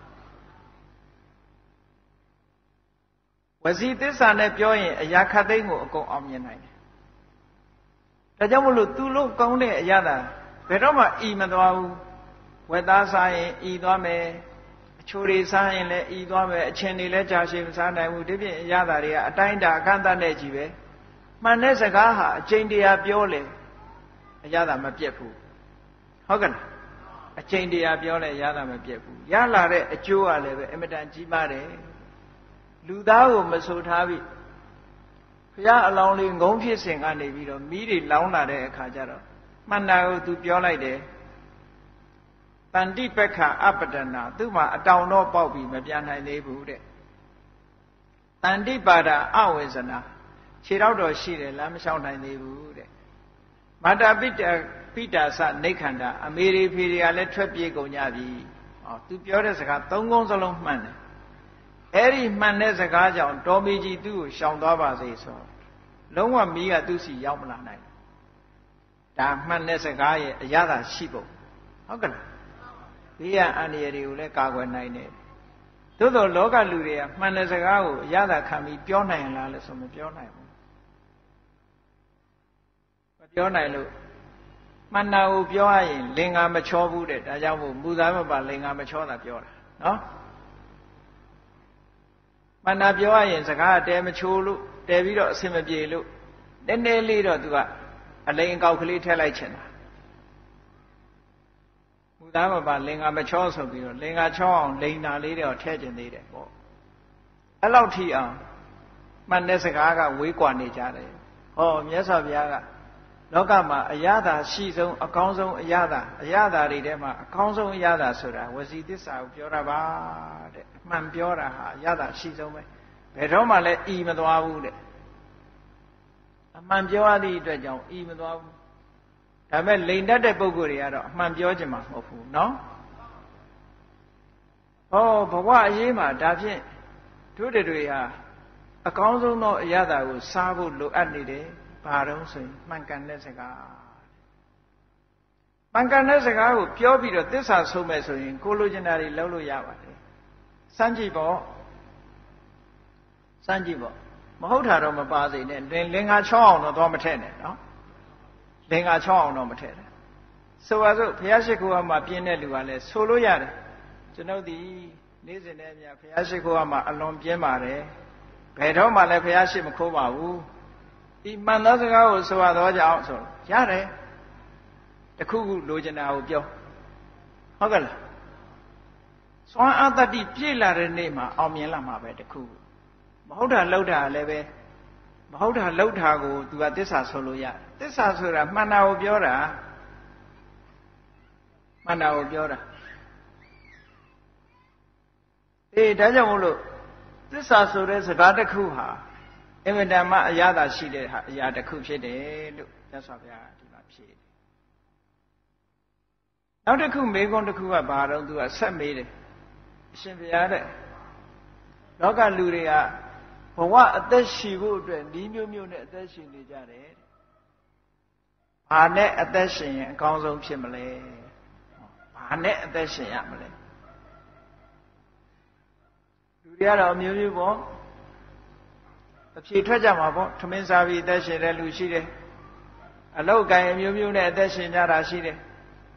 ဝစီသစ္စာနဲ့ပြောရင်အရာခတ်သိမ်းကိုအကုန်အောင်မြင်နိုင်တယ်ဒါကြောင့်မလို့သူလို့ကောင်းတဲ့အရာသာဘယ်တော့မှဤမသွားဘူးဝက်သားစားရင်ဤသွားမယ်အချိုတွေစားရင်လည်းဤသွားမယ်အချင်းတွေလည်းကြာရှည်မစားနိုင်ဘူးဒီပြင်အရာသာတွေကအတိုင်းတာအခန့်တတ်နေကြီးပဲမှန်တဲ့စကားဟာအကျင့်တရားပြောလေအရသာမပြတ်ဘူးဟုတ်ကဲ့အကျင့်တရားပြောလေအရသာမပြတ်ဘူးရလာတဲ့အကျိုးကလည်းပဲအမတန်ကြီးမားတယ်လူသားကိုမဆိုထားပြီဘုရားအလောင်းလေးငုံဖြစ်စဉ်ကနေပြီးတော့မိတွေလောင်းလာတဲ့အခါကျတော့မှန်တာကိုသူပြောလိုက်တယ်တန်တိပက္ခအပဒနာသူ့မှာအတောင်တော့ပေါက်ပြီးမပြန်နိုင်သေးဘူးတဲ့တန်တိပါဒအဝေဇနာခြေတော့တော်ရှိတယ်လမ်းမလျှောက်နိုင်သေးဘူးတဲ့မာတာပိတပိတာစနိခန္ဓာအမေရိဖေတွေကလည်းထွက်ပြေးကုန်ကြပြီဟောသူပြောတဲ့စကားသုံးခုစလုံးမှန်တယ်အဲ့ဒီမှန်တဲ့စကားကြောင့်တော်မီကြီးသူ့ကိုရှောင်သွားပါစေဆိုလုံးဝမီးကသူ့စီရောက်မလာနိုင်ဒါမှန်တဲ့စကားရဲ့အရသာရှိပုံဟုတ်ကဲ့လားဘေးရန်အန္တရာယ်တွေကိုလည်းကာကွယ်နိုင်တယ်သို့သောလောကလူတွေကမှန်တဲ့စကားကိုရတာခံပြီးပြောနိုင်လားလဲဆိုမပြောနိုင်ဘူးမပြောနိုင်လို့မှန်တာကိုပြောရရင်လင်္ကာမချောဘူးတဲ့ဒါကြောင့်မို့မူသားမပါလင်္ကာမချောတာပြောတာနော်မှန်တာပြောရရင်စကားတဲမချိုးလို့တဲပြီးတော့အဆင်မပြေလို့နည်းနည်းလေးတော့သူကအလိန်အကောက်ကလေးထည့်လိုက်ချင်တာမူသားမပါလင်္ကာမချောဆိုပြီးတော့လင်္ကာချောအောင်လိန်တာလေးတော့ထည့်ချင်သေးတယ်ပေါ့အဲ့လောက်ထိအောင်မှန်တဲ့စကားကဝေးကွာနေကြတယ်ဟောမြတ်စွာဘုရားကလောကမှာအရသာရှိဆုံးအကောင်းဆုံးအရသာအရသာတွေထဲမှာအကောင်းဆုံးအရသာဆိုတာဝစီသစ္စာကိုပြောတာပါတဲ့အမှန်ပြောတာဟာအရသာရှိဆုံးပဲဘယ်တော့မှလည်းဤမသွားဘူးတဲ့အမှန်ပြောရသည့်အတွက်ကြောင့်ဤမသွားဘူးဒါပေမဲ့လိန်တတ်တဲ့ပုဂ္ဂိုလ်တွေကတော့အမှန်ပြောချင်မှာမဟုတ်ဘူးနော်ဟောဘဝအရေးမှာဒါဖြင့်တို့တွေဟာအကောင်းဆုံးသောအရသာကိုစားဖို့လိုအပ်နေတယ်ဘာတော့ဆိုရင်မှန်ကန်တဲ့စကားမှန်ကန်တဲ့စကားကိုပြောပြီးတော့သစ္စာဆုံးမဲ့ဆိုရင်ကိုလိုချင်တာတွေလုပ်လို့ရပါတယ်စမ်းကြည့်ပေါ့စမ်းကြည့်ပေါ့မဟုတ်တာတော့မပါစေနဲ့လင်လင်္ကာချောအောင်တော့သွားမထည့်နဲ့နော်လင်္ကာချောအောင်တော့မထည့်နဲ့ဆိုပါစို့ဘုရားရှိခိုးမှာပြင်းတဲ့လူကလည်းဆိုလို့ရတယ်ကျွန်ုပ်ဒီနေ့စဉ်နဲ့အမျှဘုရားရှိခိုးမှာအလွန်ပြင်းပါတယ်ဘယ်တော့မှလည်းဘုရားရှိမခိုးပါဘူးဒီမှန်သောစကားကိုဆိုရတော့ကြောင်းဆိုရတယ်တခုခုလိုချင်တာကိုပြောဟုတ်ကဲ့လားစွမ်းအားတတ္တိပြည့်လာတဲ့နေ့မှာအောင်မြင်လာမှာပဲတခုမဟုတ်တာလှုပ်တာလည်းပဲမဟုတ်တာလှုပ်တာကိုသူကသစ္စာဆိုလို့ရတယ်သစ္စာဆိုတာမှန်တာကိုပြောတာမှန်တာကိုပြောတာအေးဒါကြောင့်မို့လို့သစ္စာဆိုတဲ့စကားတစ်ခုဟာအင်မတန်မှအရသာရှိတဲ့ဟာအရာတစ်ခုဖြစ်တယ်လို့မြတ်စွာဘုရားဒီမှာဖြေတယ်နောက်တစ်ခုမေးခွန်းတစ်ခုကဘာတော့သူကဆက်မေးတယ်အရှင်ဘုရားတဲ့လောကလူတွေကဘဝအသက်ရှိဖို့အတွက်ဤမျိုးမျိုးနဲ့အသက်ရှင်နေကြတယ်ဘာနဲ့အသက်ရှင်ရင်အကောင်းဆုံးဖြစ်မလဲဘာနဲ့အသက်ရှင်ရမလဲလူတွေကတော့အမျိုးမျိုးပေါ့အဖြေထွက်ကြမှာပေါ့ထမင်းစားပြီးအသက်ရှင်တဲ့လူရှိတယ်အလောက်ကိုင်အမျိုးမျိုးနဲ့အသက်ရှင်ကြတာရှိတယ်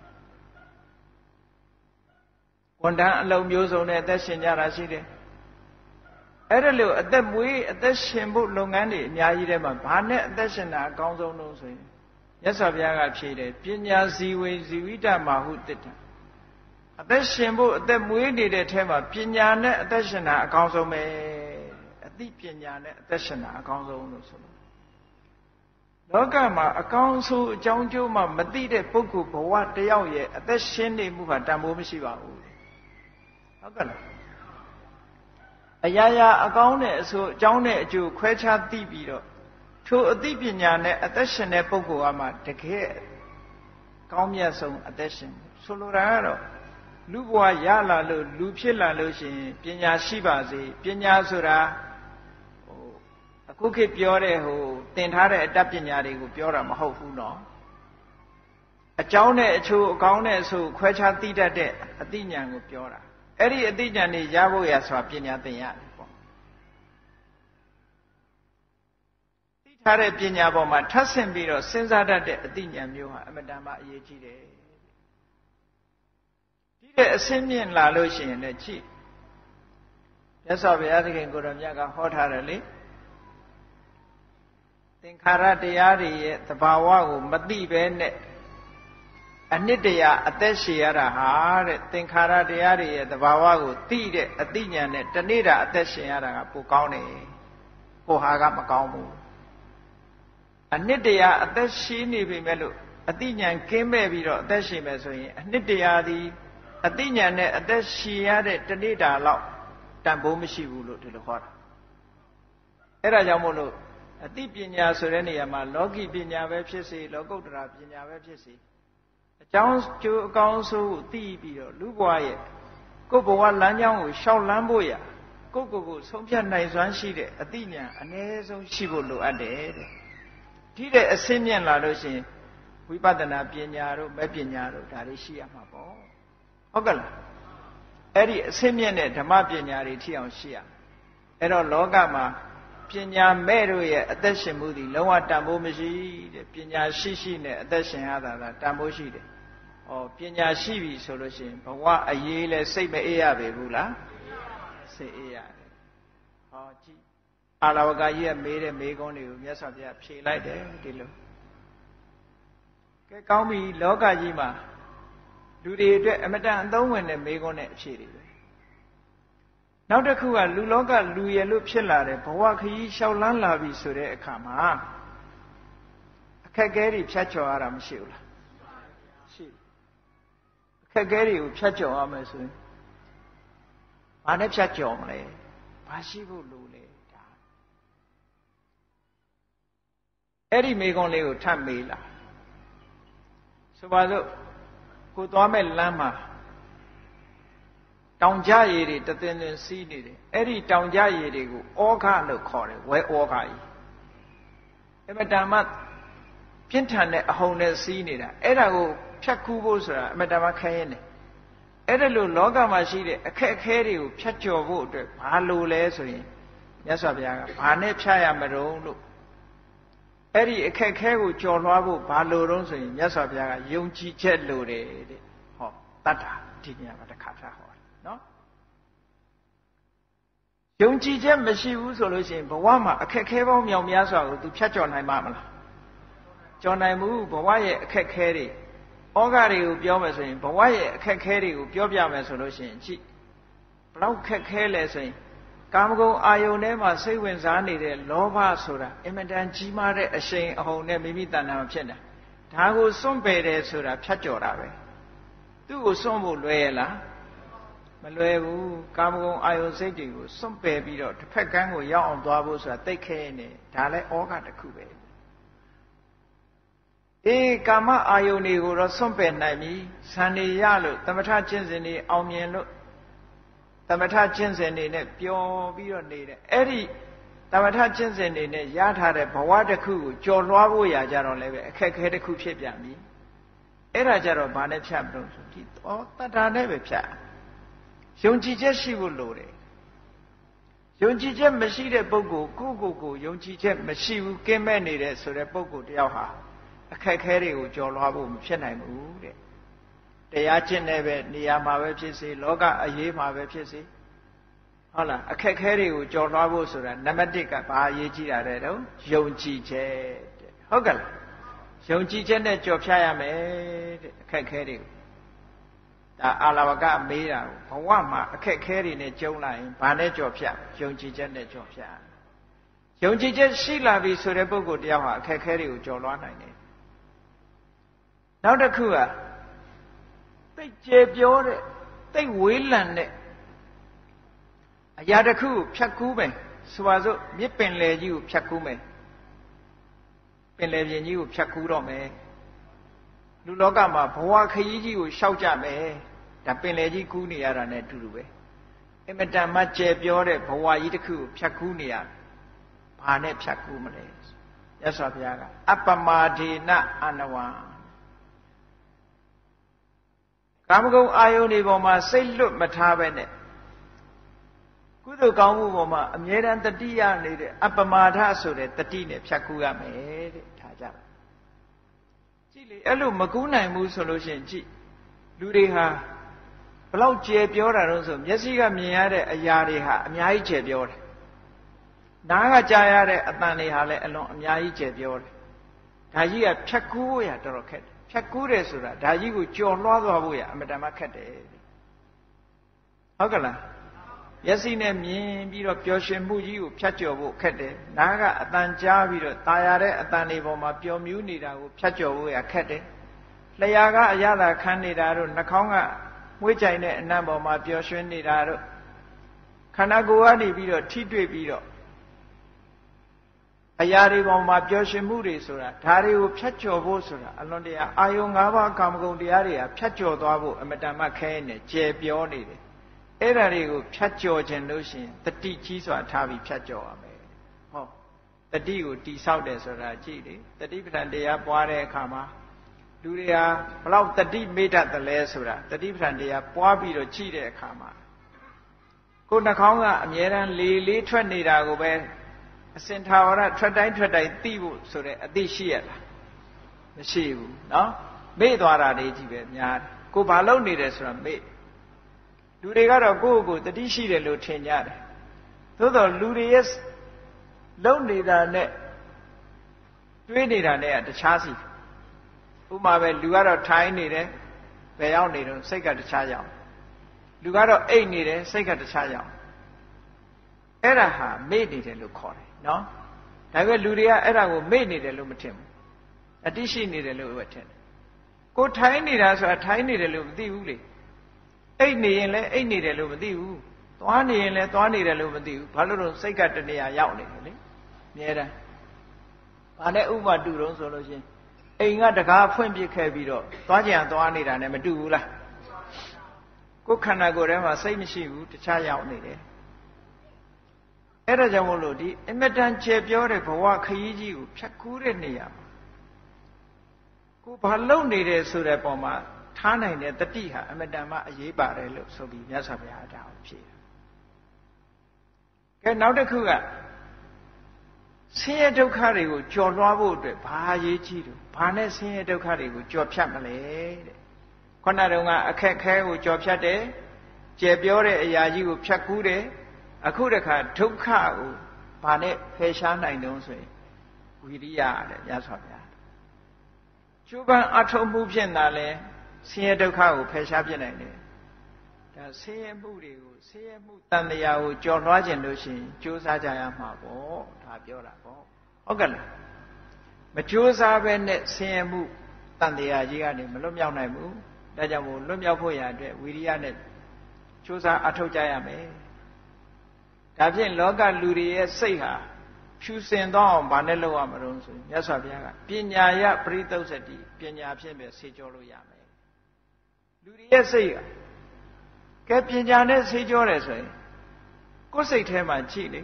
ဝန်ထမ်းအလုပ်မျိုးစုံနဲ့အသက်ရှင်ကြတာရှိတယ်အဲ့ဒါလို့အသက်မွေးအသက်ရှင်ဖို့လုပ်ငန်းတွေအများကြီးထဲမှာဘာနဲ့အသက်ရှင်တာအကောင်းဆုံးလို့ဆိုရင်မြတ်စွာဘုရားကဖြေတယ်ပညာဇီဝေဇီဝိတမဟုတ္တအသက်ရှင်ဖို့အသက်မွေးနေတဲ့ထဲမှာပညာနဲ့အသက်ရှင်တာအကောင်းဆုံးပဲအသိပညာနဲ့အသက်ရှင်တာအကောင်းဆုံးလို့ဆိုလို့လောကမှာအကောင်းဆုံးအကြောင်းကျိုးမှမသိတဲ့ပုဂ္ဂိုလ်ဘဝတယောက်ရဲ့အသက်ရှင်နေမှုဟာတန်ဖိုးမရှိပါဘူးဟုတ်ကဲ့လားအရာရာအကောင်းတဲ့အဆိုအကြောင်းနဲ့အကျိုးခွဲခြားသိပြီးတော့ထိုအသိပညာနဲ့အသက်ရှင်တဲ့ပုဂ္ဂိုလ်ကမှတကယ်ကောင်းမြတ်ဆုံးအသက်ရှင်ဆိုလိုတာကတော့လူဘဝရလာလို့လူဖြစ်လာလို့ရှိရင်ပညာရှိပါစေပညာဆိုတာဟိုအခုခေတ်ပြောတဲ့ဟိုသင်ထားတဲ့အတတ်ပညာတွေကိုပြောတာမဟုတ်ဘူးနော်အကြောင်းနဲ့အကျိုးအကောင်းနဲ့အဆိုခွဲခြားသိတတ်တဲ့အသိဉာဏ်ကိုပြောတာအဲ့ဒီအသိဉာဏ်တွေရဖို့ရဆိုတာပညာသင်ရတယ်ပေါ့သိထားတဲ့ပညာပေါ်မှာထပ်ဆင့်ပြီးတော့စဉ်းစားတတ်တဲ့အသိဉာဏ်မျိုးဟာအမတန်မှအရေးကြီးတယ်ဒီတဲ့အစင်းမြင့်လာလို့ရှိရင်လည်းကြည့်မြတ်စွာဘုရားသခင်ကိုယ်တော်မြတ်ကဟောထားတယ်လေသင်္ခါရတရားတွေရဲ့သဘာဝကိုမသိဘဲနဲ့အနှစ်တရာအသက်ရှည်ရတာဟာတဲ့သင်္ခါရတရားတွေရဲ့သဘာဝကိုသိတဲ့အသိဉာဏ်နဲ့တနေ့တာအသက်ရှင်ရတာကပိုကောင်းတယ်ကိုဟာကမကောင်းဘူးအနှစ်တရာအသက်ရှည်နေပြီမဲ့လို့အသိဉာဏ်ကင်းမဲ့ပြီးတော့အသက်ရှင်မယ်ဆိုရင်အနှစ်တရာဒီအသိဉာဏ်နဲ့အသက်ရှင်ရတဲ့တနေ့တာလောက်တန်ဖိုးမရှိဘူးလို့ဒီလိုဟောတာအဲ့ဒါကြောင့်မို့လို့အသိပညာဆိုတဲ့နေရာမှာလောကီပညာပဲဖြစ်စေလောကုတ္တရာပညာပဲဖြစ်စေအကြောင်းကျိုးအကောင်းဆုံးကိုသိပြီးတော့လူဘဝရဲ့ကိုယ်ဘဝလမ်းကြောင်းကိုရှောက်လန်းဖို့ရကိုယ့်ကိုယ်ကိုဆုံးဖြတ်နိုင်စွမ်းရှိတဲ့အသိဉာဏ်အ ਨੇ ဆုံးရှိဖို့လိုအပ်တယ်တဲ့ဒီတဲ့အစင်းမြင့်လာလို့ရှိရင်ဝိပဿနာပညာတို့မဲ့ပညာတို့ဒါတွေရှိရမှာပေါ့ဟုတ်ကဲ့လားအဲ့ဒီအစစ်မြင့်တဲ့ဓမ္မပညာတွေထိအောင်ရှိရအဲ့တော့လောကမှာပညာမဲ့တို့ရဲ့အသက်ရှင်မှုသည်လုံးဝတန်ဖိုးမရှိတဲ့ပညာရှိရှိနဲ့အသက်ရှင်ရတာကတန်ဖိုးရှိတယ်။ဩပညာရှိပြီဆိုလို့ရှိရင်ဘဝအရေးလဲစိတ်မအေးရပေဘူးလား။စိတ်အေးရတယ်။ဟောကြည့်အာလဝကကြီးကမေးတဲ့မေးခွန်းတွေကိုမြတ်စွာဘုရားဖြေလိုက်တယ်ဒီလို။ကဲကောင်းပြီလောကကြီးမှာလူတွေအတွက်အမတန်အသုံးဝင်တဲ့မေးခွန်းနဲ့အဖြေတွေပဲနောက်တစ်ခုကလူလောကလူရယ်လို့ဖြစ်လာတဲ့ဘဝခရီးလျှောက်လန်းလာပြီဆိုတဲ့အခါမှာအခက်အခဲတွေဖြတ်ကျော်ရတာမရှိဘူးလားရှိအခက်အခဲတွေကိုဖြတ်ကျော်ရမယ်ဆိုရင်ဘာနဲ့ဖြတ်ကျော်မလဲဘာရှိဖို့လိုလဲဒါအဲ့ဒီမေးခွန်းလေးကိုထပ်မေးလာဆိုပါစို့ကိုသွားမဲ့လမ်းမှာတောင်ကြရည်တွေတသင်သင်စီးနေတယ်အဲ့ဒီတောင်ကြရည်တွေကိုဩဃလို့ခေါ်တယ်ဝဲဩဃကြီးအဲ့မတန်မှပြင်းထန်တဲ့အဟုန်နဲ့စီးနေတာအဲ့ဒါကိုဖြတ်ကူးဖို့ဆိုတာအမတန်မှခဲရင်တယ်အဲ့ဒါလို့လောကမှာရှိတဲ့အခက်အခဲတွေကိုဖြတ်ကျော်ဖို့အတွက်ဘာလို့လဲဆိုရင်မြတ်စွာဘုရားကဘာနဲ့ဖြတ်ရမလို့လို့အဲ့ဒီအခက်အခဲကိုကျော်လွှားဖို့ဘာလို့တော့ဆိုရင်မြတ်စွာဘုရားကယုံကြည်ချက်လိုတယ်တဲ့ဟောတတ်တာဒီနေရာမှာတစ်ခါထားဟောနော်ယုံကြည်ချက်မရှိဘူးဆိုလို့ရှိရင်ဘဝမှာအခက်ခဲပေါင်းမြောင်များစွာကို तू ဖြတ်ကျော်နိုင်မှာမလားကျော်နိုင်မှုဘဝရဲ့အခက်ခဲတွေဩဃတွေကိုပြောမယ်ဆိုရင်ဘဝရဲ့အခက်ခဲတွေကိုပြောပြမယ်ဆိုလို့ရှိရင်ကြည့်ဘလောက်ခက်ခဲလဲဆိုရင်ကာမဂုဏ်အာယုန်ထဲမှာစိတ်ဝင်စားနေတဲ့လောဘဆိုတာအင်မတန်ကြီးမားတဲ့အရှိန်အဟုန်နဲ့မိမိတဏ္ဍာမှာဖြစ်နေတာဒါကိုစွန့်ပယ်တယ်ဆိုတာဖြတ်ကျော်တာပဲသူ့ကိုစွန့်ဖို့လွယ်ရလားမလွယ်ဘူးကာမဂုဏ်အာယုန်စိတ်တွေကိုစွန့်ပယ်ပြီးတော့တစ်ဖက်ကန်းကိုရောက်အောင်သွားဖို့ဆိုတာသိခဲနေဒါလည်းဩဃတစ်ခုပဲအေးကာမအာယုန်တွေကိုတော့စွန့်ပယ်နိုင်ပြီဇန်နေရလို့သမထကျင့်စဉ်တွေအောင်မြင်လို့သမထကျင့်စဉ်တွေနဲ့ပျော်ပြီးတော့နေတယ်အဲ့ဒီသမထကျင့်စဉ်တွေနဲ့ရထားတဲ့ဘဝတစ်ခုကိုကြော်လွှားဖို့ရကြတော့လည်းပဲအခက်အခဲတစ်ခုဖြစ်ပြန်ပြီအဲ့ဒါကြတော့ဘာနဲ့ဖြတ်မလို့ဆိုဒီဩတတ္ထာနဲ့ပဲဖြတ်ယုံကြည်ချက်ရှိဖို့လိုတယ်ယုံကြည်ချက်မရှိတဲ့ပုဂ္ဂိုလ်ကိုကိုကိုယုံကြည်ချက်မရှိဘူးကင်းမဲ့နေတဲ့ဆိုတဲ့ပုဂ္ဂိုလ်တယောက်ဟာအခက်အခဲတွေကိုကြော်လွှားဖို့မဖြစ်နိုင်ဘူးတဲ့တရားကျင့်တဲ့ပဲနေရာမှာပဲဖြစ်စေလောကအရေးမှာပဲဖြစ်စေဟုတ်လားအခက်အခဲတွေကိုကြော်လွှားဖို့ဆိုတာနံပါတ်တစ်ကဘာအရေးကြီးတာလဲတော့ယုံကြည်ချက်တဲ့ဟုတ်ကဲ့လားယုံကြည်ချက်နဲ့ကြော်ဖြတ်ရမယ်တဲ့အခက်အခဲတွေကိုဒါအာလဝကမေးတာကိုဘဝမှာအခက်အခဲတွေနဲ့ကြုံလာရင်ဘာနဲ့ကြော်ဖြတ်ယုံကြည်ချက်နဲ့ကြော်ဖြတ်ယုံကြည်ချက်ရှိလာပြီဆိုတဲ့ပုဂ္ဂိုလ်တရားဟာအခက်အခဲတွေကိုကြော်လွှားနိုင်တယ်နောက်တစ်ခုကသိကျေပြောတဲ့သိဝေးလံတဲ့အရာတစ်ခုကိုဖြတ်ကူးမယ်ဆိုပါစို့မြစ်ပင်လယ်ကြီးကိုဖြတ်ကူးမယ်ပင်လယ်ပြင်ကြီးကိုဖြတ်ကူးတော့မယ်လူလောကမှာဘဝခရီးကြီးကိုရှောက်ကြမယ်ဒါပင်လယ်ကြီးကူးနေရတာနဲ့အတူတူပဲအင်မတန်မှကျေပြောတဲ့ဘဝကြီးတစ်ခုကိုဖြတ်ကူးနေရဘာနဲ့ဖြတ်ကူးမလဲမြတ်စွာဘုရားကအပ္ပမာဒေနအနဝံကာမဂုဏ်အာယုန်ဒီပေါ်မှာစိတ်လွတ်မထားပဲနဲ့ကုသိုလ်ကောင်းမှုပေါ်မှာအမြဲတမ်းတတိယနေတဲ့အပ္ပမာဒဆိုတဲ့တတိနဲ့ဖြတ်ကူးရမယ်တဲ့ထားကြပါကြည့်လေအဲ့လိုမကူးနိုင်ဘူးဆိုလို့ရှိရင်ကြည့်လူတွေဟာဘလောက်ကျယ်ပြောတာတော့ဆိုမျက်စိကမြင်ရတဲ့အရာတွေဟာအများကြီးကျယ်ပြောတယ်နားကကြားရတဲ့အသံတွေဟာလည်းအလွန်အများကြီးကျယ်ပြောတယ်ဒါကြီးကဖြတ်ကူးဖို့ရတော်တော်ခက်တယ်ဖြတ်ကူးတယ်ဆိုတာဒါကြီးကိုကြော်လွှားသွားဖို့ရအမှန်တမ်းခက်တယ်ဟုတ်ကဲ့လားမျက်စိနဲ့မြင်ပြီးတော့ပျော်ရွှင်မှုကြီးကိုဖြတ်ကျော်ဖို့ခက်တယ်နားကအတန်ကြားပြီးတော့ตาရတဲ့အတန်တွေပေါ်မှာပျော်မြူးနေတာကိုဖြတ်ကျော်ဖို့ရခက်တယ်လျှာကအရသာခံနေတာတို့နှာခေါင်းကမွေးကြိုင်တဲ့အနံ့ပေါ်မှာပျော်ရွှင်နေတာတို့ခန္ဓာကိုယ်ကနေပြီးတော့ထိတွေ့ပြီးတော့အရာတွေပေါ်မှာပျော်ရွှင်မှုတွေဆိုတာဒါတွေကိုဖြတ်ကျော်ဖို့ဆိုတာအလွန်တရာအာယုံ၅ပါးကာမဂုဏ်တရားတွေကဖြတ်ကျော်သွားဖို့အမတန်မှခဲနေကျေပြောနေတယ်အဲ့ဒါတွေကိုဖြတ်ကျော်ခြင်းလို့ရှိရင်တတိကြီးစွာထားပြီးဖြတ်ကျော်ရမယ်ဟောတတိကိုတိဆောက်တယ်ဆိုတာကြည့်လေတတိပဋ္ဌာန်တရားပွားတဲ့အခါမှာလူတွေဟာဘလောက်တတိမေတ္တတလဲဆိုတာတတိပဋ္ဌာန်တရားပွားပြီးတော့ကြည့်တဲ့အခါမှာကိုယ်နှာခေါင်းကအမြဲတမ်းလေလေးထွက်နေတာကိုပဲအစင်ထာဝရထွက်တိုင်းထွက်တိုင်းသိဖို့ဆိုတဲ့အသိရှိရလားမရှိဘူးနော်မေ့သွားတာတွေကြီးပဲများတယ်ကိုဘာလုပ်နေတယ်ဆိုတာမေ့လူတွေကတော့ကိုယ့်ကိုယ်တတိရှိတယ်လို့ထင်ကြတယ်သို့တော့လူတွေရဲ့လုပ်နေတာနဲ့တွေးနေတာနဲ့ကတခြားစီဥပမာပဲလူကတော့ထိုင်းနေတယ်ဘယ်ရောက်နေတော့စိတ်ကတခြားရောက်လူကတော့အိတ်နေတယ်စိတ်ကတခြားရောက်အဲ့ဒါဟာမေ့နေတယ်လို့ခေါ်တယ်နော်ဒါပေမဲ့လူတွေကအဲ့ဒါကိုမေ့နေတယ်လို့မထင်ဘူးအတိရှိနေတယ်လို့ပဲထင်တယ်ကိုထိုင်းနေတာဆိုတာထိုင်းနေတယ်လို့မသိဘူးလေအိတ်နေရင်လည်းအိတ်နေတယ်လို့မသိဘူးသွားနေရင်လည်းသွားနေတယ်လို့မသိဘူးဘာလို့လဲစိတ်ကတနေရာရောက်နေတယ်လေအများတန်းဘာနဲ့ဥပမာတူတော့ဆိုလို့ချင်းအိမ်ကတကားဖွင့်ပြခဲ့ပြီးတော့သွားကြံသွားနေတာနဲ့မတူဘူးလားကိုယ်ခန္ဓာကိုယ်ထဲမှာစိတ်မရှိဘူးတခြားရောက်နေတယ်အဲ့ဒါကြောင့်မို့လို့ဒီအမတန်ကျေပြောတဲ့ဘဝခရီးကြီးကိုဖြတ်ကူးတဲ့နေရာမှာကိုဘာလုံနေတယ်ဆိုတဲ့ပုံမှာထားနိုင်တဲ့တတိဟာအမတန်မှအရေးပါတယ်လို့ဆိုပြီးမြတ်စွာဘုရားဒါကိုဖြေတယ်ကဲနောက်တစ်ခုကဆင်းရဲဒုက္ခတွေကိုကျော်လွှားဖို့အတွက်ဘာအရေးကြီးတယ်ဘာနဲ့ဆင်းရဲဒုက္ခတွေကိုကျော်ဖြတ်မလဲတဲ့ခုနတုန်းကအခက်ခဲကိုကျော်ဖြတ်တယ်ကျေပြောတဲ့အရာကြီးကိုဖြတ်ကူးတယ်အခုတခါဒုက္ခကိုဘာနဲ့ဖယ်ရှားနိုင်တုံးဆိုရင်ဝိရိယတဲ့မြတ်စွာဘုရားကျိုးပန်းအထုံးမှုဖြင့်သာလဲဆင်းရဲဒုက္ခကိုဖယ်ရှားပြနိုင်တယ်ဒါဆင်းရဲမှုတွေကိုဆင်းရဲမှုတန်တရားကိုကျော်လွှားခြင်းလို့ရှိရင်ကြိုးစားကြရမှာပေါ့ဒါပြောတာပေါ့ဟုတ်ကဲ့လားမကြိုးစားပဲနဲ့ဆင်းရဲမှုတန်တရားကြီးကနေမလွတ်မြောက်နိုင်ဘူးဒါကြောင့်မို့လွတ်မြောက်ဖို့ရအတွက်ဝိရိယနဲ့ကြိုးစားအထောက်ကြရမယ်ဒါဖြင့်လောကလူတွေရဲ့စိတ်ဟာဖြူစင်တော့အောင်ဘာနဲ့လုပ်ရမလို့ဆိုရင်မြတ်စွာဘုရားကပညာယပရိသုတ်စတိပညာဖြင့်ပဲဆေးကြောလို့ရမယ်လူတွေရဲ့စိတ်ဟာကဲပညာနဲ့ဆေးကြောတယ်ဆိုရင်ကိုယ်စိတ်ထဲမှာကြည့်လေ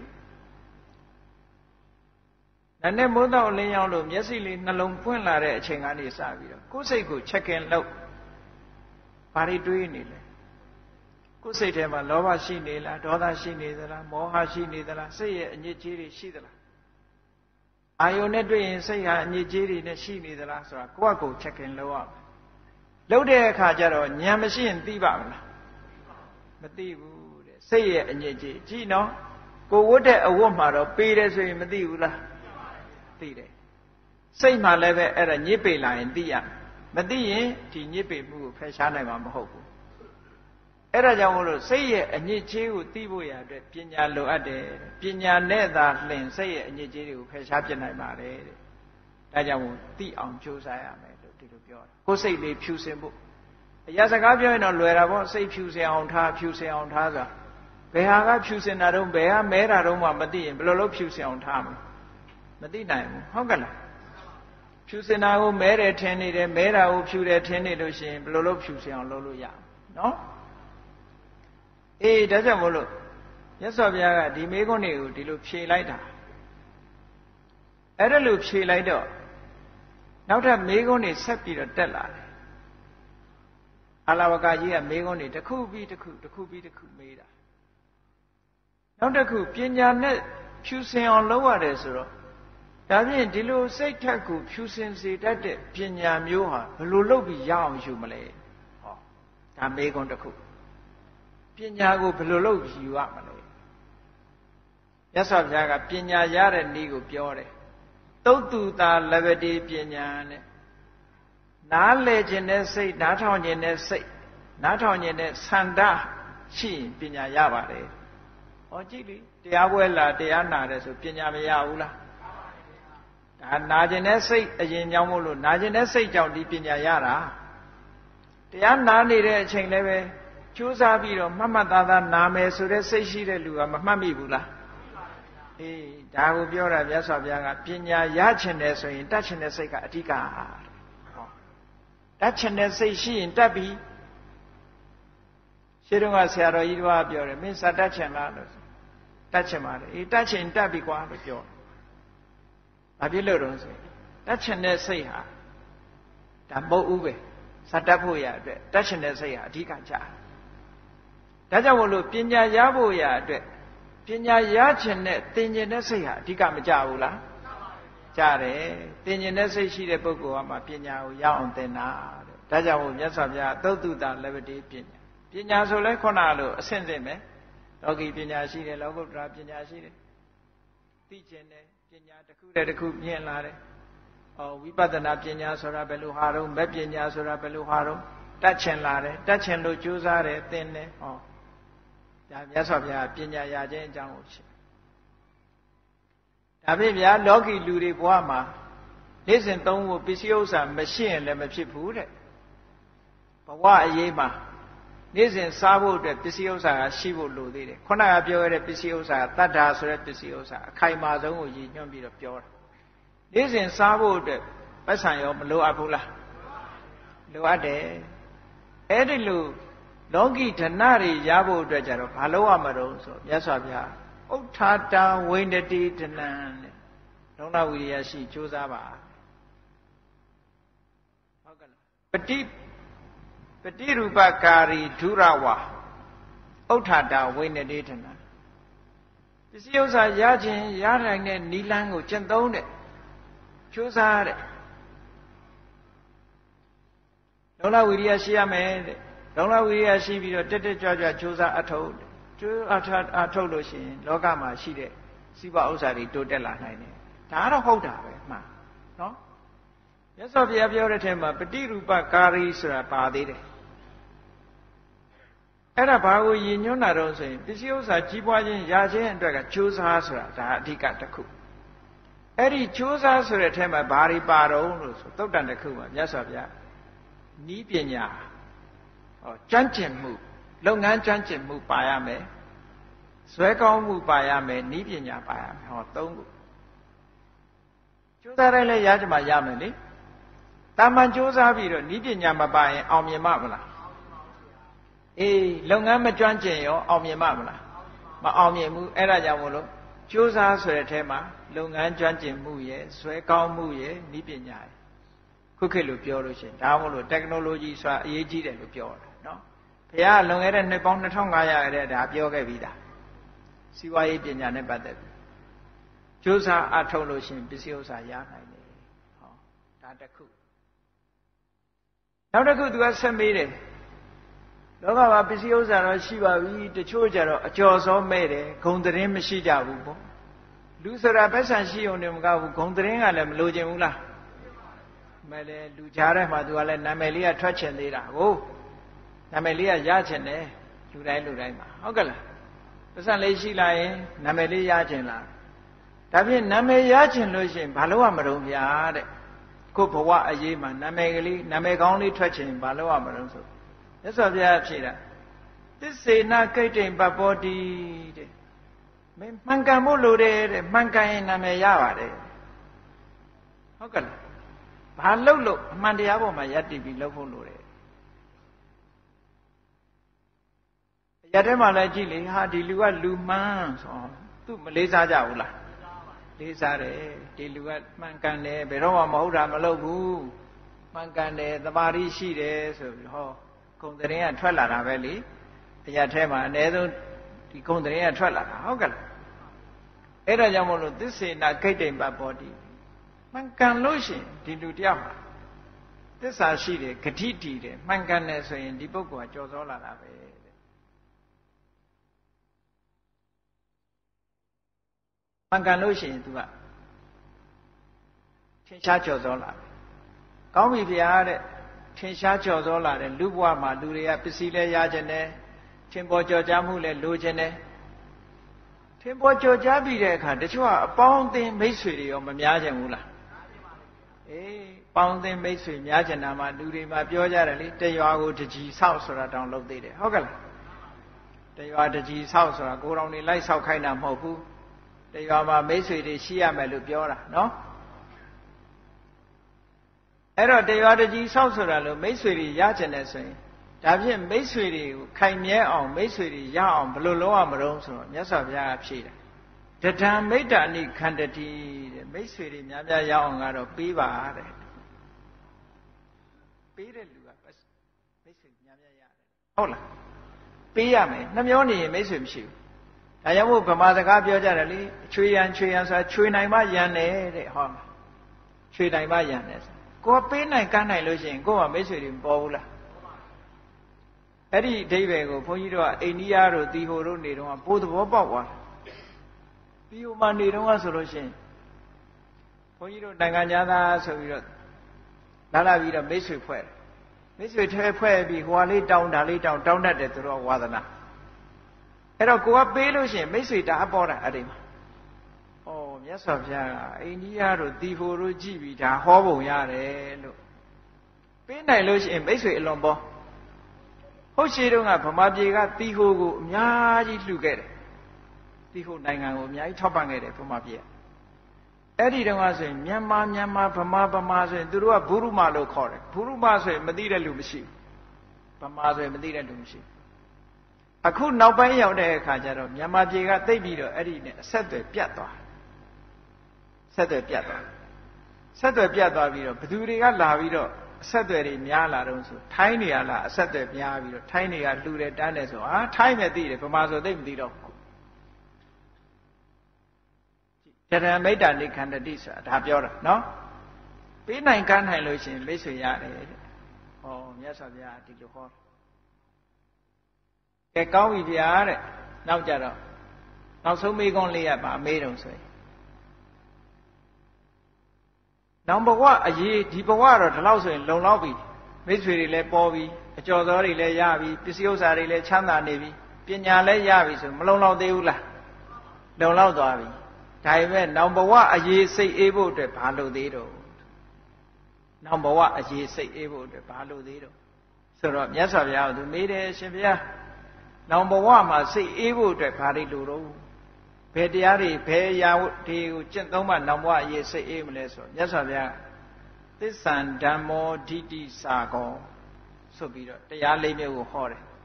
နာနဲ့မိုးတော့လင်းရောက်လို့မျက်စိလေးနှလုံးပွင့်လာတဲ့အချိန်ကနေစပြီးတော့ကိုယ်စိတ်ကို check in လုပ်ဘာတွေတွေးနေလဲကိုယ်စိတ်ထဲမှာလောဘရှိနေလားဒေါသရှိနေသလားမောဟရှိနေသလားစိတ်ရဲ့အညစ်အကြေးတွေရှိသလားအာယုန်နဲ့တွေ့ရင်စိတ်ဟာအညစ်အကြေးတွေနဲ့ရှိနေသလားဆိုတာကိုယ့်အကို check in လုပ်ရမယ်လုပ်တဲ့အခါကျတော့ဉာဏ်မရှိရင်သိပါမလားမသိဘူးတဲ့စိတ်ရဲ့အညစ်အကြေးကြည့်နော်ကိုဝတ်တဲ့အဝတ်မှာတော့ပေးတယ်ဆိုရင်မသိဘူးလားသိတယ်စိတ်မှလည်းပဲအဲ့ဒါညစ်ပေလာရင်သိရမသိရင်ဒီညစ်ပေမှုကိုဖယ်ရှားနိုင်မှာမဟုတ်ဘူးအဲ့ဒါကြောင့်မို့လို့စိတ်ရဲ့အညစ်အကြေးကိုသိဖို့ရအတွက်ပညာလိုအပ်တယ်ပညာနဲ့သာလျှင်စိတ်ရဲ့အညစ်အကြေးတွေကိုဖယ်ရှားပြနိုင်ပါတယ်တဲ့ဒါကြောင့်မို့သိအောင်ကြိုးစားရမယ်လို့ဒီလိုပြောတာကိုယ်စိတ်လေးဖြူစင်ဖို့အရာစကားပြောရင်တော့လွယ်တာပေါ့စိတ်ဖြူစင်အောင်ထားဖြူစင်အောင်ထားဆိုတာဘယ်ဟာကဖြူစင်တာတော့ဘယ်ဟာမဲတာတော့မှမသိရင်ဘယ်လိုလုပ်ဖြူစင်အောင်ထားမလဲမသိနိုင်ဘူးဟုတ်ကဲ့လားဖြူစင်တာကိုမဲတယ်ထင်နေတယ်မဲတာကိုဖြူတယ်ထင်နေလို့ရှိရင်ဘယ်လိုလုပ်ဖြူစင်အောင်လုပ်လို့ရနော်အေးဒါကြောင့်မို့လို့မြတ်စွာဘုရားကဒီမေခွန်းတွေကိုဒီလိုဖြေလိုက်တာအဲ့ဒါလို့ဖြေလိုက်တော့နောက်ထပ်မေခွန်းတွေဆက်ပြီးတော့တက်လာတယ်အာလဝကကြီးကမေခွန်းတွေတစ်ခုပြီးတစ်ခုတစ်ခုပြီးတစ်ခုမေးတာနောက်တစ်ခုပညာနဲ့ဖြူစင်အောင်လုပ်ရတယ်ဆိုတော့ဒါဖြင့်ဒီလိုစိတ်ထက်ကိုဖြူစင်စေတတ်တဲ့ပညာမျိုးဟာဘယ်လိုလုပ်ပြီးရအောင်ယူမလဲဟောဒါမေခွန်းတစ်ခုပညာကိုဘယ်လိုလုပ်ယူရမလဲမြတ်စွာဘုရားကပညာရတဲ့နည်းကိုပြောတယ်သုတ်တူတာလဘတိပညာနဲ့နားလေခြင်းနဲ့စိတ်နားထောင်ခြင်းနဲ့စိတ်နားထောင်ခြင်းနဲ့ဆန္ဒရှိရင်ပညာရပါတယ်ဟောကြည့်လေတရားပွဲလာတရားနာတယ်ဆိုပညာမရဘူးလားဒါနာခြင်းနဲ့စိတ်အရင်ကြောင့်မို့လို့နာခြင်းနဲ့စိတ်ကြောင့်ဒီပညာရတာတရားနာနေတဲ့အချိန်လည်းပဲကြိုးစားပြီးတော့မှတ်မှတ်သားသားနာမယ်ဆိုတဲ့စိတ်ရှိတဲ့လူကမမှတ်မိဘူးလားအေးဒါကိုပြောတာမြတ်စွာဘုရားကပညာရချင်တယ်ဆိုရင်တတ်ချင်တဲ့စိတ်ကအဓိကဟောတတ်ချင်တဲ့စိတ်ရှိရင်တတ်ပြီရှင်းတော့ဆရာတော်ကြီးတို့ကပြောတယ်မင်းစတတ်ချင်လားလို့တတ်ချင်ပါလေအေးတတ်ချင်တတ်ပြီကွာလို့ပြောဘာဖြစ်လို့တော့ဆိုတတ်ချင်တဲ့စိတ်ဟာဒါမဟုတ်ဘူးပဲစတတ်ဖို့ရအတွက်တတ်ချင်တဲ့စိတ်ဟာအဓိကကြတယ်ဒါကြောင့်မို့လို့ပညာရဖို့ရအတွက်ပညာရခြင်းနဲ့သင်ခြင်းတဲ့စိတ်ဟာအဓိကမကြဘူးလားကြားတယ်သင်ခြင်းတဲ့စိတ်ရှိတဲ့ပုဂ္ဂိုလ်ကမှပညာကိုရအောင်သင်တာတဲ့ဒါကြောင့်မို့မြတ်စွာဘုရားသုတ္တုတလဘတိပညာပညာဆိုလဲခုနလိုအဆင့်ဆင့်ပဲလောကီပညာရှိတယ်လောကုတ္တရာပညာရှိတယ်သိခြင်းနဲ့ပညာတစ်ခုတည်းတစ်ခုမြင်လာတယ်ဩဝိပဿနာပညာဆိုတာဘယ်လိုဟာတော့မဲ့ပညာဆိုတာဘယ်လိုဟာတော့တတ်ချင်လာတယ်တတ်ချင်လို့ကြိုးစားတယ်သင်တယ်ဟောဒါမြတ်စွာဘုရားပညာရခြင်းအကြောင်းကိုဖြစ်ဒါဖြင့်ဗျာလောကီလူတွေဘဝမှာနေ့စဉ်သုံးဖို့ပစ္စည်းဥစ္စာမရှိရင်လည်းမဖြစ်ဘူးတဲ့ဘဝအရေးမှာနေ့စဉ်စားဖို့အတွက်ပစ္စည်းဥစ္စာကရှိဖို့လိုသေးတယ်ခုနကပြောရတဲ့ပစ္စည်းဥစ္စာကတတ္ထာဆိုတဲ့ပစ္စည်းဥစ္စာအခိုင်အမာဆုံးကိုရည်ညွှန်းပြီးတော့ပြောတာနေ့စဉ်စားဖို့အတွက်ပတ်စံရောမလိုအပ်ဘူးလားလိုအပ်တယ်အဲ့ဒီလိုလောကီဓနတွေရဖို့အတွက်ကြတော့ဘာလို့ရမှာတော့ဆိုမြတ်စွာဘုရားဥဋ္ဌာတာဝိန္ဒတိဓနံတဲ့လုံလဝိရိယရှိကြိုးစားပါဟုတ်ကဲ့လားပฏิပฏิရူပကာရီဒုရဝါဥဋ္ဌာတာဝိန္ဒတိဓနံပစ္စည်းဥစ္စာရခြင်းရနိုင်တဲ့နိလန်းကိုကျင့်သုံးတဲ့ကြိုးစားတဲ့လုံလဝိရိယရှိရမယ်တဲ့လုံလဝိရိယရှိပြီးတော့တက်တက်ကြွကြွကြိုးစားအထုတ်ကျိုးအထုတ်အထုတ်လို့ရှိရင်လောကမှာရှိတဲ့စိဘဥစ္စာတွေတိုးတက်လာနိုင်တယ်ဒါကတော့ဟုတ်တာပဲမှန်နော်မြတ်စွာဘုရားပြောတဲ့ထဲမှာပฏิရူပကာရီဆိုတာပါသေးတယ်အဲ့ဒါဘာကိုရည်ညွှန်းတာတော့ဆိုရင်ပစ္စည်းဥစ္စာကြီးပွားခြင်းရခြင်းအတွက်ကကြိုးစားဆိုတာဒါအဓိကတစ်ခုအဲ့ဒီကြိုးစားဆိုတဲ့ထဲမှာဘာတွေပါတော့လို့ဆိုသုတ်တန်တစ်ခုမှာမြတ်စွာဘုရားဤပညာဟောကျွမ်းကျင်မှုလုပ်ငန်းကျွမ်းကျင်မှုပါရမယ်ဇွဲကောင်းမှုပါရမယ်ဤပညာပါရမယ်ဟောသုံးခုကြိုးစားတိုင်းလည်းရကြမှာရမယ်လေတာမန်ကြိုးစားပြီးတော့ဤပညာမပါရင်အောင်မြင်မှာမလားအေးလုပ်ငန်းမကျွမ်းကျင်ရောအောင်မြင်မှာမလားမအောင်မြင်ဘူးအဲ့ဒါကြောင့်မို့လို့ကြိုးစားဆိုတဲ့ထဲမှာလုပ်ငန်းကျွမ်းကျင်မှုရဲ့ဇွဲကောင်းမှုရဲ့ဤပညာရဲ့ခုခေတ်လိုပြောလို့ရှိရင်ဒါမှမဟုတ် technology ဆိုတာအရေးကြီးတယ်လို့ပြောတာနော်ဘုရားလွန်ခဲ့တဲ့နှစ်ပေါင်းနှစ်ထောင်ငါးရာရဲ့ဒါပြောခဲ့ပြီးသားစီးပွားရေးပညာနဲ့ပတ်သက်ပြီးကြိုးစားအထောက်လို့ရှိရင်ပစ္စည်းဥစ္စာရနိုင်တယ်ဟောဒါတစ်ခုနောက်တစ်ခုသူကဆက်မေးတယ်လောကမှာပစ္စည်းဥစ္စာတော့ရှိပါပြီတချို့ကြတော့အကျော်စောမဲ့တယ်ဂုံသတင်းမရှိကြဘူးပေါ့လူဆိုတာပတ်စံရှိုံနေမကဘူးဂုံသတင်းကလည်းမလိုချင်ဘူးလားမဲလေလူကြားထဲမှာသူကလည်းနာမည်လေးကထွက်ချင်သေးတာဟုတ်နာမည်လေးကရချင်တယ်လူတိုင်းလူတိုင်းမှာဟုတ်ကဲ့လားပတ်စံလေးရှိလာရင်နာမည်လေးရချင်လားဒါဖြင့်နာမည်ရချင်လို့ရှိရင်ဘာလို့ရမလို့ဗျာတဲ့ကိုဘဝအရေးမှာနာမည်ကလေးနာမည်ကောင်းလေးထွက်ချင်ဘာလို့ရမလို့ဆိုမြတ်စွာဘုရားဖြေတာသစ္စေနကိဋ္တိပပောတိတဲ့မင်းမှန်ကန်ဖို့လိုတယ်တဲ့မှန်ကန်ရင်နာမည်ရပါတယ်ဟုတ်ကဲ့လားဘာလုပ်လို့အမှန်တရားပေါ်မှာယက်တည်ပြီးလုပ်ဖို့လိုတယ်ရတဲ့မှာလည်းကြည့်လေဟာဒီလူကလူမှန်းဆိုသူမလေးစားကြဘူးလားလေးစားတယ်ဒီလူကမှန်ကန်တယ်ဘယ်တော့မှမဟုတ်တာမလုပ်ဘူးမှန်ကန်တယ်သမာဓိရှိတယ်ဆိုပြီးဟောဂုံတရင်ကထွက်လာတာပဲလေတရားထဲမှာအ ਨੇ ဆုံးဒီဂုံတရင်ကထွက်လာတာဟုတ်ကဲ့လားအဲ့ဒါကြောင့်မို့လို့သစ္စေနာဂိတ္တိပပောတိမှန်ကန်လို့ရှိရင်ဒီလူတယောက်ဟာသစ္စာရှိတယ်ဂတိတည်တယ်မှန်ကန်တယ်ဆိုရင်ဒီပုဂ္ဂိုလ်ကကြော်စောလာတာပဲတဲ့မှန်ကန်လို့ရှိရင် तू ကထင်ရှားကြော်စောလာတယ်ကောင်းပြီဗျာတဲ့ထင်ရှားကြော်စောလာတယ်လူဘဝမှာလူတွေကပစ္စည်းလဲရခြင်းတယ်ထင်ပေါ်ကြော်ကြားမှုလဲလိုခြင်းတယ်ထင်ပေါ်ကြော်ကြားပြီးတဲ့အခါတချို့ကအပေါင်းအသင်းမိတ်ဆွေတွေရောမများကြဘူးလားအေးပေါင်းအသင်းမိတ်ဆွေများကြတာမှလူတွေမှာပြောကြတယ်လေတရွာကိုတကြီးဆောက်ဆိုတာတောင်လုပ်သေးတယ်ဟုတ်ကဲ့လားတရွာတကြီးဆောက်ဆိုတာကိုယ်တော်နေလိုက်ဆောက်ခိုင်းတာမဟုတ်ဘူးတရွာမှာမိတ်ဆွေတွေရှိရမယ်လို့ပြောတာနော်အဲ့တော့တရွာတကြီးဆောက်ဆိုတာလို့မိတ်ဆွေတွေရကြတယ်ဆိုရင်ဒါဖြင့်မိတ်ဆွေတွေကိုခိုင်မြဲအောင်မိတ်ဆွေတွေရအောင်ဘယ်လိုလုပ်ရမလို့ဆိုတော့မြတ်စွာဘုရားကဖြေတာတထံမိတ္တာနိခန္တတိတဲ့မိတ်ဆွေတွေများများရအောင်ကတော့ပေးပါတဲ့ပေးတဲ့လူကမိတ်ဆွေများများရတယ်ဟုတ်လားပေးရမယ်နှမျောနေရင်မိတ်ဆွေမရှိဘူးဒါကြောင့်မို့ဗမာစကားပြောကြတယ်လေချွေရန်ချွေရန်ဆိုတာချွေနိုင်မှရန်တယ်တဲ့ဟောချွေနိုင်မှရန်တယ်ကိုယ်ပေးနိုင်ကမ်းနိုင်လို့ရှိရင်ကိုယ်ကမိတ်ဆွေတွေမပေါ်ဘူးလားအဲ့ဒီအဓိပ္ပာယ်ကိုဘုန်းကြီးတို့ကအိန္ဒိယတို့တီဟိုတို့နေတော့ပိုးသဘောပေါက်သွားတီဟိုမှာနေတော့ဆိုလို့ရှိရင်ဘုန်းကြီးတို့နိုင်ငံသားဆိုပြီးတော့လာလာပြီးတော့မိတ်ဆွေဖွဲ့မိတ်ဆွေထဲဖွဲ့ပြီးဟိုဟာလေးတောင်းဒါလေးတောင်းတောင်းတတ်တယ်သူတို့ဝါသနာအဲ့တော့ကိုကပေးလို့ရှိရင်မိတ်ဆွေတာအပေါ်တာအဲ့ဒီမှာဩမြတ်စွာဘုရားကအိန္ဒိယတို့တီဟိုတို့ကြည့်ပြီးဒါဟောပုံရတယ်လို့ပေးနိုင်လို့ရှိရင်မိတ်ဆွေအလွန်ပေါ်ဟုတ်ရှိတော့ကဗမာပြည်ကတီဟိုကိုအများကြီးလှူခဲ့တယ်တီဟိုနိုင်ငံကိုအများကြီးထောက်ပံ့ခဲ့တယ်ဗမာပြည်ကအဲ့ဒီတုန်းကဆိုရင်မြန်မာမြန်မာဗမာဗမာဆိုရင်သူတို့ကဘုရုမလို့ခေါ်တယ်ဘုရုမဆိုရင်မသိတဲ့လူမရှိဘူးဗမာဆိုရင်မသိတဲ့လူမရှိအခုနောက်ပိုင်းရောက်တဲ့အခါကျတော့မြန်မာပြည်ကသိပြီးတော့အဲ့ဒီနဲ့အဆက်အသွယ်ပြတ်သွားဆက်သွယ်ပြတ်သွားဆက်သွယ်ပြတ်သွားပြီးတော့ဘသူတွေကလာပြီးတော့အဆက်အသွယ်တွေများလာတော့ဆိုထိုင်းနေရလားအဆက်အသွယ်များပြီးတော့ထိုင်းတွေကလှူတယ်တန်းတယ်ဆိုဟာထိုင်းမဲ့သိတယ်ဗမာဆိုသိမသိတော့တရံမိတ္တာနိခန္တတိဆိုတာဒါပြောတာနော်ပေးနိုင်ကမ်းနိုင်လို့ရှိရင်မိတ်ဆွေရတယ်တဲ့ဟောမြတ်စွာဘုရားဒီလိုဟောကဲကောင်းပြီဗျာတဲ့နောက်ကြတော့နောက်ဆုံးမေးခွန်းလေးရပါမေးတော့ဆိုရင်နောင်ဘဝအရေးဒီဘဝတော့ဒီလောက်ဆိုရင်လုံလောက်ပြီမိတ်ဆွေတွေလည်းပေါ်ပြီအကျော်စောတွေလည်းရပြီပစ္စည်းဥစ္စာတွေလည်းချမ်းသာနေပြီပညာလည်းရပြီဆိုမလုံလောက်သေးဘူးလားလုံလောက်သွားပြီဒါပေမဲ့နောင်ဘဝအရေးစိတ်အေးဖို့အတွက်ဘာလို့သေးတော့နောင်ဘဝအရေးစိတ်အေးဖို့အတွက်ဘာလို့သေးတော့ဆိုတော့မြတ်စွာဘုရားကသူမေးတယ်ရှင်ဘုရားနောင်ဘဝမှာစိတ်အေးဖို့အတွက်ဘာတွေလိုတော့ဘယ်တရားတွေဘယ်ရာတွေကိုကျင့်သုံးမှနောင်ဘဝအရေးစိတ်အေးမလဲဆိုတော့မြတ်စွာဘုရားသစ္ဆံဓမ္မောဒိဋ္ဌိစာကောဆိုပြီးတော့တရားလေးမျိုးကိုဟောတယ်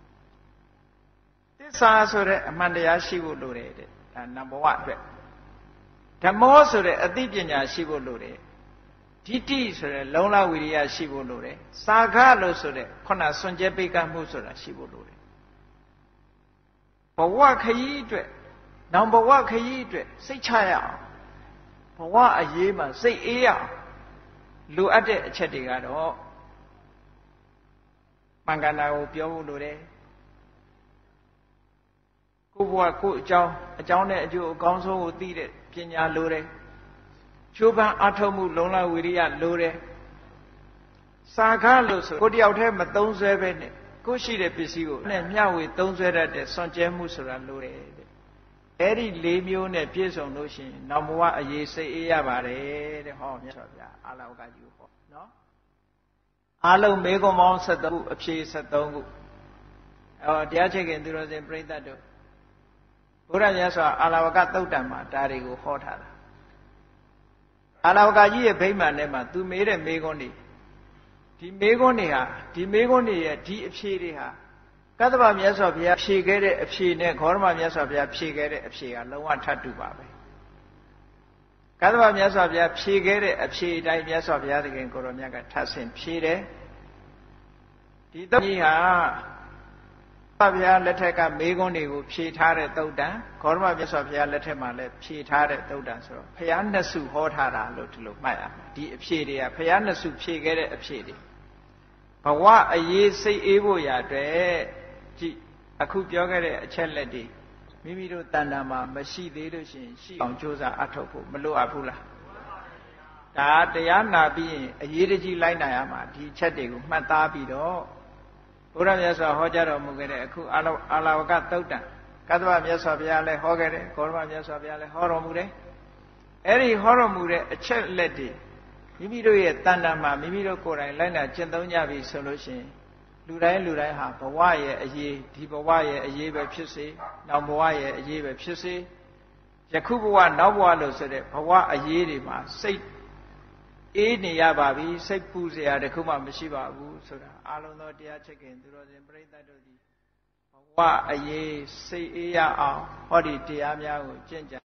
သစ္စာဆိုတဲ့အမှန်တရားရှိဖို့လိုတယ်တဲ့ဒါနောင်ဘဝအတွက်ဓမ္မောဆိုတဲ့အသိပညာရှိဖို့လိုတယ်ဒိဋ္ဌိဆိုတဲ့လုံလဝိရိယရှိဖို့လိုတယ်စာခလို့ဆိုတဲ့ခုနစွန့်ကြဲပိကမှုဆိုတာရှိဖို့လိုတယ်ဘဝခရီးအတွက်နောင်ဘဝခရီးအတွက်စိတ်ချရအောင်ဘဝအရေးမှာစိတ်အေးရအောင်လိုအပ်တဲ့အချက်တွေကတော့မင်္ဂလာကိုပြောဖို့လိုတယ်ကိုဘဝကိုအကြောင်းအကြောင်းနဲ့အကျိုးအကောင်းဆုံးကိုသိတဲ့ပညာလိုတယ်ချိုးပန်းအထောက်မှုလုံလဝိရိယလိုတယ်စာခလို့ဆိုကိုတယောက်တည်းမသုံးဆွဲပဲနဲ့ကိုရှိတဲ့ပစ္စည်းကိုနဲ့မျှဝေသုံးဆွဲတတ်တဲ့စွန့်ကြဲမှုဆိုတာလိုတယ်တဲ့အဲ့ဒီလေးမျိုးနဲ့ပြည့်စုံလို့ရှိရင်နောက်ဘဝအရေးစိတ်အေးရပါတယ်တဲ့ဟောမြတ်စွာဘုရားအာလောကကြီးကိုဟောနော်အားလုံးမေကွန်ပေါင်းဆက်သုံးခုအဖြေဆက်သုံးခုအော်တရားချစ်ခင်သူတော်စင်ပြိဿတ်တို့ဘုရားမြတ်စွာအာလဝကသုတ်တံမှာဒါတွေကိုဟောထားတာအာလဝကကြီးရဲ့ဗိမာန်ထဲမှာသူမေးတဲ့မေးခွန်းတွေဒီမေးခွန်းတွေဟာဒီမေးခွန်းတွေရဲ့ဒီအဖြေတွေဟာကတ္တဗမြတ်စွာဘုရားဖြေခဲ့တဲ့အဖြေနဲ့ဂေါရမမြတ်စွာဘုရားဖြေခဲ့တဲ့အဖြေကလုံးဝထပ်တူပါပဲကတ္တဗမြတ်စွာဘုရားဖြေခဲ့တဲ့အဖြေအတိုင်းမြတ်စွာဘုရားသခင်ကိုရောမြတ်ကထပ်ဆင့်ဖြေတယ်ဒီသုတ်ကြီးဟာဘုရားလက်ထက်ကမေးခွန်းတွေကိုဖြေထားတဲ့သုတ်တံဂေါရမမြတ်စွာဘုရားလက်ထက်မှာလည်းဖြေထားတဲ့သုတ်တံဆိုတော့ဘုရားနှစ်စုဟောထားတာလို့ဒီလိုမှတ်ရမယ်ဒီအဖြေတွေကဘုရားနှစ်စုဖြေခဲ့တဲ့အဖြေတွေဘဝအရေးစိတ်အေးဖို့ရအတွက်ကြည့်အခုပြောခဲ့တဲ့အချက်လက်တွေမိမိတို့တဏ္ဍာမှာမရှိသေးလို့ရှိရင်ရှိအောင်ကြိုးစားအထောက်ဖို့မလိုအပ်ဘူးလားဒါတရားနာပြီးရင်အရေးတကြီးလိုက်နိုင်ရမှာဒီချက်တွေကိုမှတ်သားပြီးတော့ဘုရားမြတ်စွာဟောကြားတော်မူခဲ့တဲ့အခုအာလအာလဝကသုတ်တံကတ္တဗမြတ်စွာဘုရားလည်းဟောခဲ့တယ်ဂေါရမမြတ်စွာဘုရားလည်းဟောတော်မူတယ်အဲ့ဒီဟောတော်မူတဲ့အချက်လက်တွေမိမိတို့ရဲ့တဏ္ဍာမှာမိမိတို့ကိုယ်တိုင်လိုက်နာကျင့်သုံးကြပြီဆိုလို့ရှိရင်လူတိုင်းလူတိုင်းဟာဘဝရဲ့အရေးဒီဘဝရဲ့အရေးပဲဖြစ်စေနောက်ဘဝရဲ့အရေးပဲဖြစ်စေယခုဘဝနောက်ဘဝလို့ဆိုတဲ့ဘဝအရေးတွေမှာစိတ်အေးနေရပါပြီစိတ်ပူစရာတခုမှမရှိပါဘူးဆိုတာအလုံးသောတရားချစ်ခင်သူတော်စင်ပရိသတ်တို့သည်ဘဝအရေးစိတ်အေးရအောင်ဟောဒီတရားများကိုကျင့်ကြံ